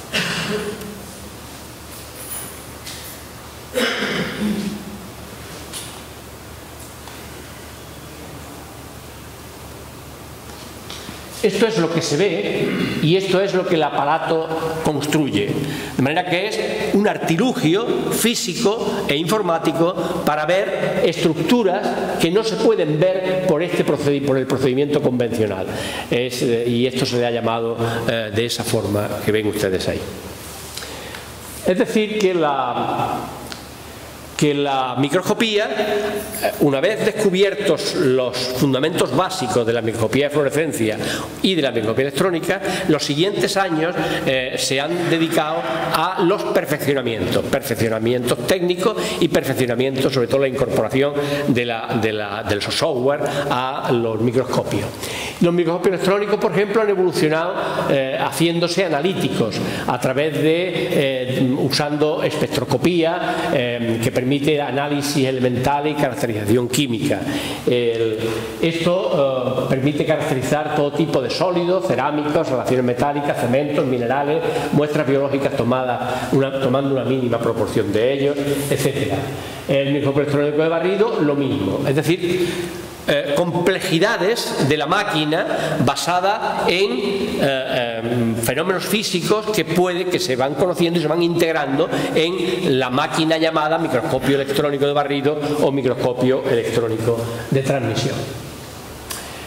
S3: Esto es lo que se ve y esto es lo que el aparato construye. De manera que es un artilugio físico e informático para ver estructuras que no se pueden ver por, este proced- por el procedimiento convencional. Es, y esto se le ha llamado eh, de esa forma que ven ustedes ahí. Es decir, que la... que la microscopía, una vez descubiertos los fundamentos básicos de la microscopía de fluorescencia y de la microscopía electrónica, los siguientes años eh, se han dedicado a los perfeccionamientos, perfeccionamientos técnicos y perfeccionamientos, sobre todo la incorporación de la, de la, del software a los microscopios. Los microscopios electrónicos, por ejemplo, han evolucionado eh, haciéndose analíticos a través de, eh, usando espectroscopía eh, que permite permite análisis elemental y caracterización química. El, esto uh, permite caracterizar todo tipo de sólidos, cerámicos, relaciones metálicas, cementos, minerales, muestras biológicas tomadas una, tomando una mínima proporción de ellos, etcétera. El microscopio electrónico de barrido, lo mismo. Es decir, Eh, complejidades de la máquina basada en eh, eh, fenómenos físicos que puede que se van conociendo y se van integrando en la máquina llamada microscopio electrónico de barrido o microscopio electrónico de transmisión.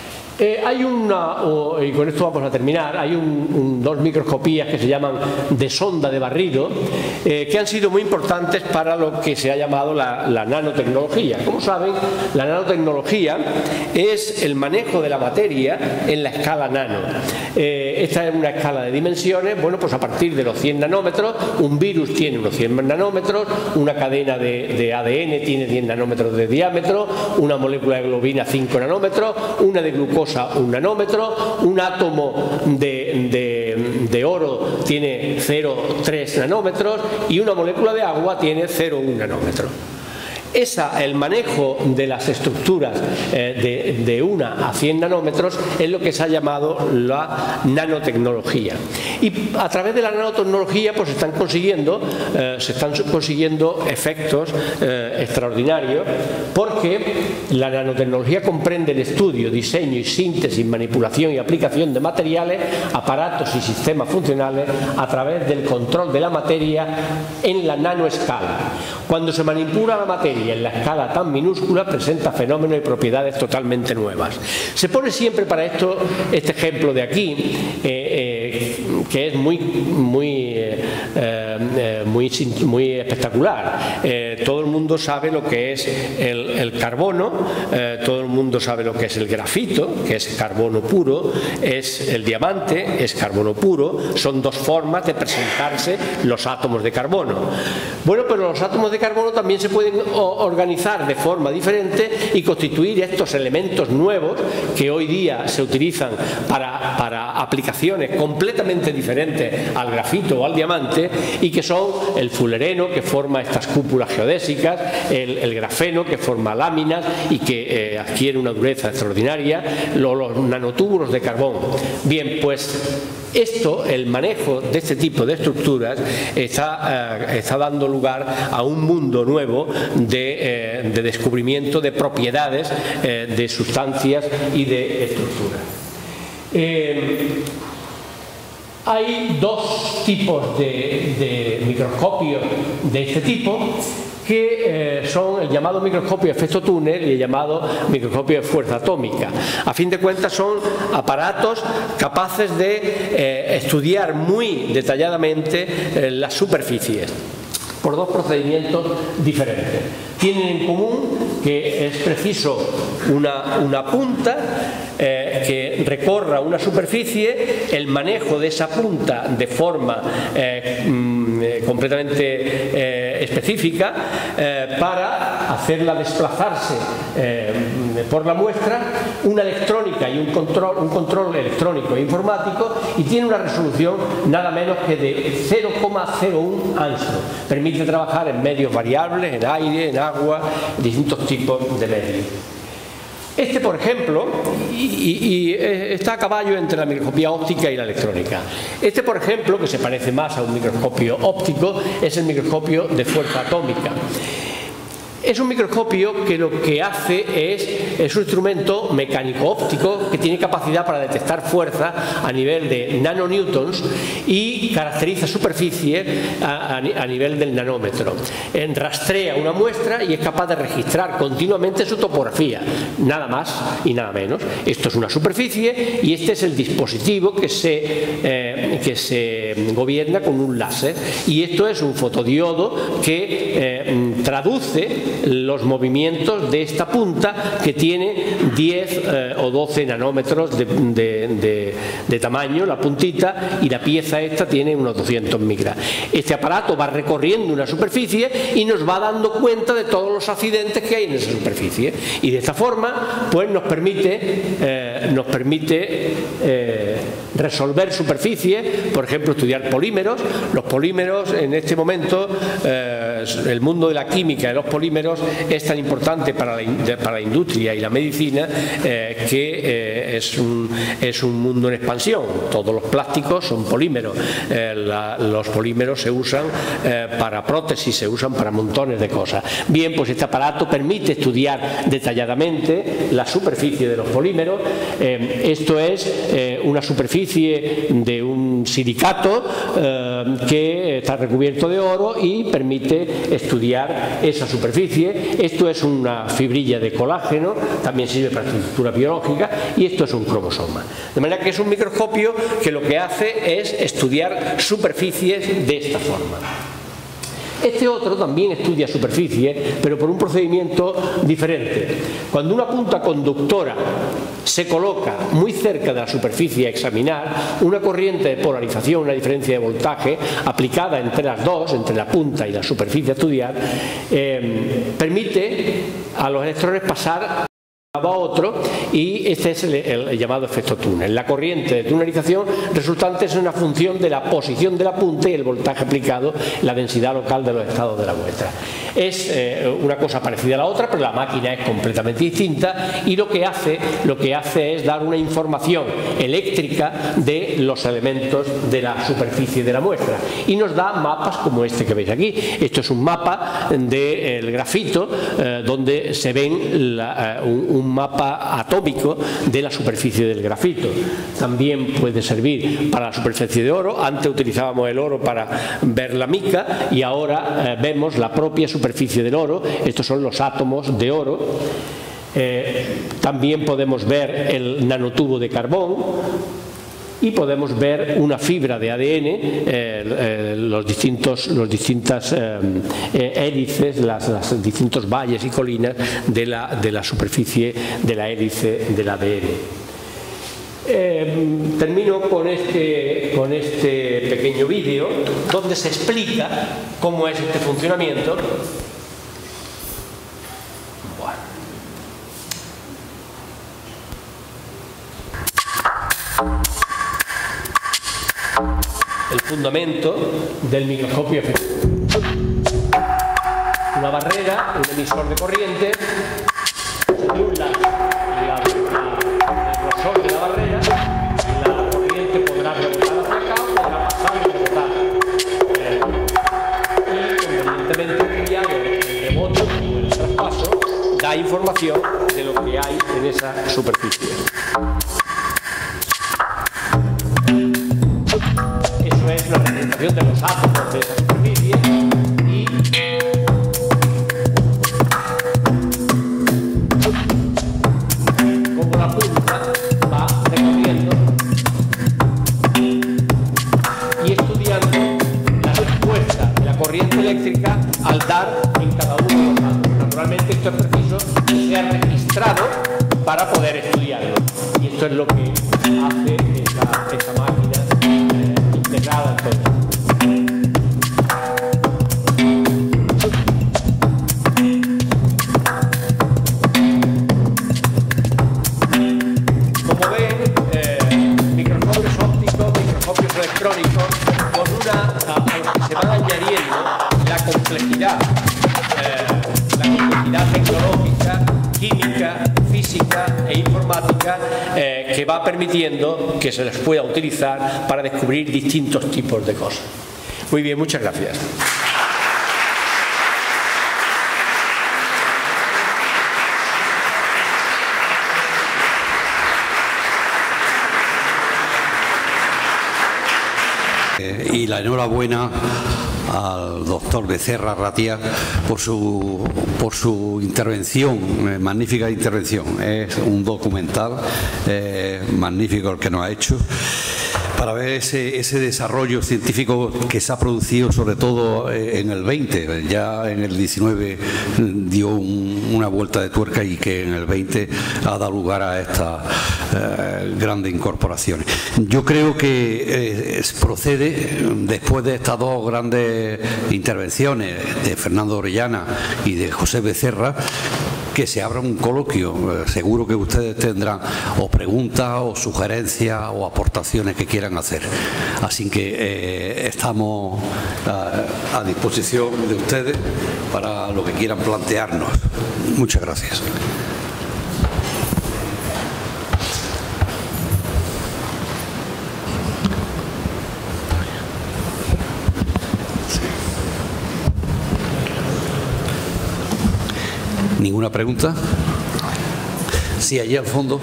S3: Eh, hay una, oh, y con esto vamos a terminar, hay un, un, dos microscopías que se llaman de sonda de barrido, eh, que han sido muy importantes para lo que se ha llamado la, la nanotecnología. Como saben, la nanotecnología es el manejo de la materia en la escala nano. Eh, esta es una escala de dimensiones. Bueno, pues a partir de los cien nanómetros, un virus tiene unos cien nanómetros, una cadena de, de A D N tiene diez nanómetros de diámetro, una molécula de globina cinco nanómetros, una de glucosa un nanómetro, un átomo de, de, de oro tiene cero coma tres nanómetros y una molécula de agua tiene cero coma uno nanómetros. Esa, el manejo de las estructuras eh, de, de una a cien nanómetros es lo que se ha llamado la nanotecnología. Y a través de la nanotecnología pues están consiguiendo, eh, se están consiguiendo efectos eh, extraordinarios, porque la nanotecnología comprende el estudio, diseño y síntesis, manipulación y aplicación de materiales, aparatos y sistemas funcionales a través del control de la materia en la nanoescala. Cuando se manipula la materia en la escala tan minúscula, presenta fenómenos y propiedades totalmente nuevas. Se pone siempre para esto este ejemplo de aquí, eh, eh, que es muy, muy, eh, eh, muy, muy espectacular. Eh, todo el mundo sabe lo que es el, el carbono, eh, todo el mundo sabe lo que es el grafito, que es carbono puro, es el diamante, es carbono puro. Son dos formas de presentarse los átomos de carbono. Bueno, pero los átomos de carbono también se pueden organizar de forma diferente y constituir estos elementos nuevos que hoy día se utilizan para, para aplicaciones completamente diferentes al grafito o al diamante, y que son el fulereno, que forma estas cúpulas geodésicas, el, el grafeno, que forma láminas y que eh, adquiere una dureza extraordinaria, los, los nanotúbulos de carbón. Bien, pues esto, el manejo de este tipo de estructuras está, eh, está dando lugar a un mundo nuevo de, eh, de descubrimiento de propiedades eh, de sustancias y de estructuras. Eh, hay dos tipos de, de microscopios de este tipo, que eh, son el llamado microscopio de efecto túnel y el llamado microscopio de fuerza atómica. A fin de cuentas son aparatos capaces de eh, estudiar muy detalladamente eh, las superficies por dos procedimientos diferentes. Tienen en común que es preciso una, una punta eh, que recorra una superficie, el manejo de esa punta de forma eh, mm, eh, completamente eh, específica eh, para hacerla desplazarse eh, por la muestra, una electrónica y un control, un control electrónico e informático, y tiene una resolución nada menos que de cero coma cero uno angstrom. Permite trabajar en medios variables, en aire, en agua, distintos tipos de medios. Este, por ejemplo, y, y, y está a caballo entre la microscopía óptica y la electrónica. Este, por ejemplo, que se parece más a un microscopio óptico, es el microscopio de fuerza atómica. Es un microscopio que lo que hace es, es un instrumento mecánico óptico que tiene capacidad para detectar fuerza a nivel de nanonewtons y caracteriza superficie a, a, a nivel del nanómetro. En, rastrea una muestra y es capaz de registrar continuamente su topografía, nada más y nada menos. Esto es una superficie y este es el dispositivo que se, eh, que se gobierna con un láser, y esto es un fotodiodo que eh, traduce los movimientos de esta punta, que tiene diez eh, o doce nanómetros de, de, de, de tamaño, la puntita, y la pieza esta tiene unos doscientos micras. Este aparato va recorriendo una superficie y nos va dando cuenta de todos los accidentes que hay en esa superficie, y de esta forma pues nos permite, eh, nos permite eh, resolver superficies, por ejemplo estudiar polímeros. Los polímeros en este momento, eh, el mundo de la química de los polímeros es tan importante para la, para la industria y la medicina eh, que eh, es, un, es un mundo en expansión. Todos los plásticos son polímeros. Eh, la, los polímeros se usan eh, para prótesis, se usan para montones de cosas. Bien, pues este aparato permite estudiar detalladamente la superficie de los polímeros. Eh, esto es eh, una superficie de un silicato eh, eh, que está recubierto de oro y permite estudiar esa superficie. Esto es una fibrilla de colágeno, también sirve para estructura biológica, y esto es un cromosoma. De manera que es un microscopio que lo que hace es estudiar superficies de esta forma. Este otro también estudia superficie, pero por un procedimiento diferente. Cuando una punta conductora se coloca muy cerca de la superficie a examinar, una corriente de polarización, una diferencia de voltaje aplicada entre las dos, entre la punta y la superficie a estudiar, eh, permite a los electrones pasar a otro, y este es el, el llamado efecto túnel. La corriente de tunelización resultante es una función de la posición de la punta y el voltaje aplicado, la densidad local de los estados de la muestra. Es eh, una cosa parecida a la otra, pero la máquina es completamente distinta, y lo que hace, lo que hace es dar una información eléctrica de los elementos de la superficie de la muestra, y nos da mapas como este que veis aquí. Esto es un mapa del grafito, eh, donde se ven la, eh, un, un un mapa atómico de la superficie del grafito. También puede servir para la superficie de oro. Antes utilizábamos el oro para ver la mica, y ahora eh, vemos la propia superficie del oro. Estos son los átomos de oro. Eh, también podemos ver el nanotubo de carbón, y podemos ver una fibra de A D N, eh, eh, los distintos, los distintas eh, eh, hélices, las, las distintos valles y colinas de la, de la superficie de la hélice del A D N. Eh, termino con este, con este pequeño vídeo donde se explica cómo es este funcionamiento. El fundamento del microscopio efectivo. Una barrera, un emisor de corriente, de un lado, la, la, el grosor de la barrera, la corriente podrá rebotar hacia acá o podrá pasar y rebotar. Eh, y convenientemente enviado el rebote o el traspaso da información de lo que hay en esa superficie. Es la representación de los átomos de esa superficie, y como la punta va recorriendo y estudiando la respuesta de la corriente eléctrica al dar en cada uno de los átomos. Naturalmente esto es preciso que sea registrado para poder estudiarlo, y esto es lo que hace esta, esta máquina integrada en todo. Como ven, eh, microscopios ópticos, microscopios electrónicos, con una, a, a los que se van añadiendo la complejidad, eh, la complejidad tecnológica, química, física e informática, eh, que va permitiendo que se les pueda utilizar para descubrir distintos tipos de cosas. Muy bien, muchas gracias.
S1: Eh, y la enhorabuena al doctor Becerra Ratia por su, por su intervención, eh, magnífica intervención. Es un documental eh, magnífico el que nos ha hecho, para ver ese, ese desarrollo científico que se ha producido sobre todo en el veinte, ya en el diecinueve dio un, una vuelta de tuerca, y que en el veinte ha dado lugar a estas eh, grandes incorporaciones. Yo creo que eh, procede, después de estas dos grandes intervenciones de Fernando Orellana y de José Becerra, que se abra un coloquio. Seguro que ustedes tendrán o preguntas o sugerencias o aportaciones que quieran hacer. Así que eh, estamos a, a disposición de ustedes para lo que quieran plantearnos. Muchas gracias. ¿Ninguna pregunta? Sí, allí al fondo.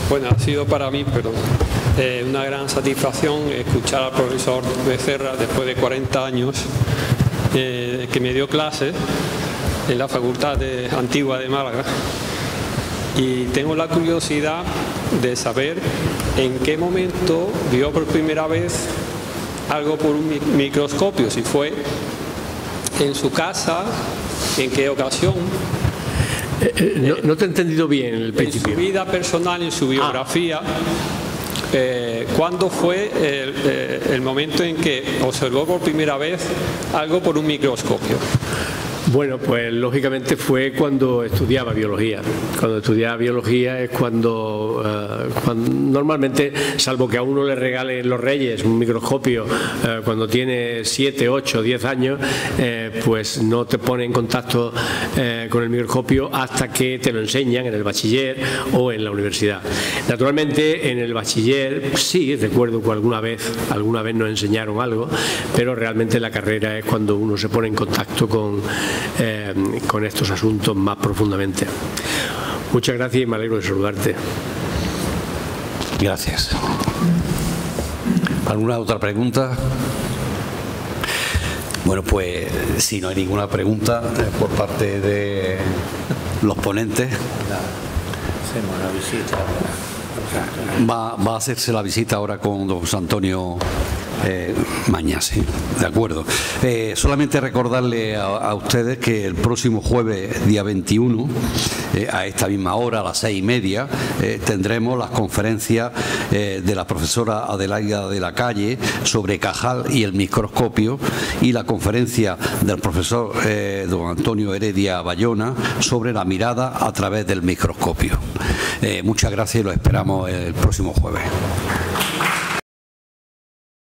S4: Bueno, ha sido para mí, perdón, eh, una gran satisfacción escuchar al profesor Becerra después de cuarenta años eh, que me dio clases en la Facultad de Antigua de Málaga. Y tengo la curiosidad de saber en qué momento vio por primera vez algo por un microscopio, si fue en su casa, en qué ocasión.
S3: Eh, eh, no, no te he entendido bien el principio.
S4: En su vida personal, en su biografía, ah. eh, ¿cuándo fue el, eh, el momento en que observó por primera vez algo por un microscopio?
S3: Bueno, pues lógicamente fue cuando estudiaba biología. Cuando estudiaba biología es cuando, uh, cuando normalmente, salvo que a uno le regalen los reyes un microscopio uh, cuando tiene siete, ocho, diez años, eh, pues no te pone en contacto eh, con el microscopio hasta que te lo enseñan en el bachiller o en la universidad. Naturalmente en el bachiller sí, recuerdo que alguna vez, alguna vez nos enseñaron algo, pero realmente la carrera es cuando uno se pone en contacto con Eh, con estos asuntos más profundamente. Muchas gracias y me alegro de saludarte.
S1: Gracias. ¿Alguna otra pregunta? Bueno, pues si no hay ninguna pregunta eh, por parte de los ponentes,
S2: hacemos la visita.
S1: Va, va a hacerse la visita ahora con don José Antonio eh, Mañas, sí, de acuerdo. Eh, solamente recordarle a, a ustedes que el próximo jueves, día veintiuno, eh, a esta misma hora, a las seis y media, eh, tendremos las conferencias eh, de la profesora Adelaida de la Calle sobre Cajal y el microscopio, y la conferencia del profesor eh, don Antonio Heredia Bayona sobre la mirada a través del microscopio. Eh, muchas gracias y lo esperamos el próximo jueves.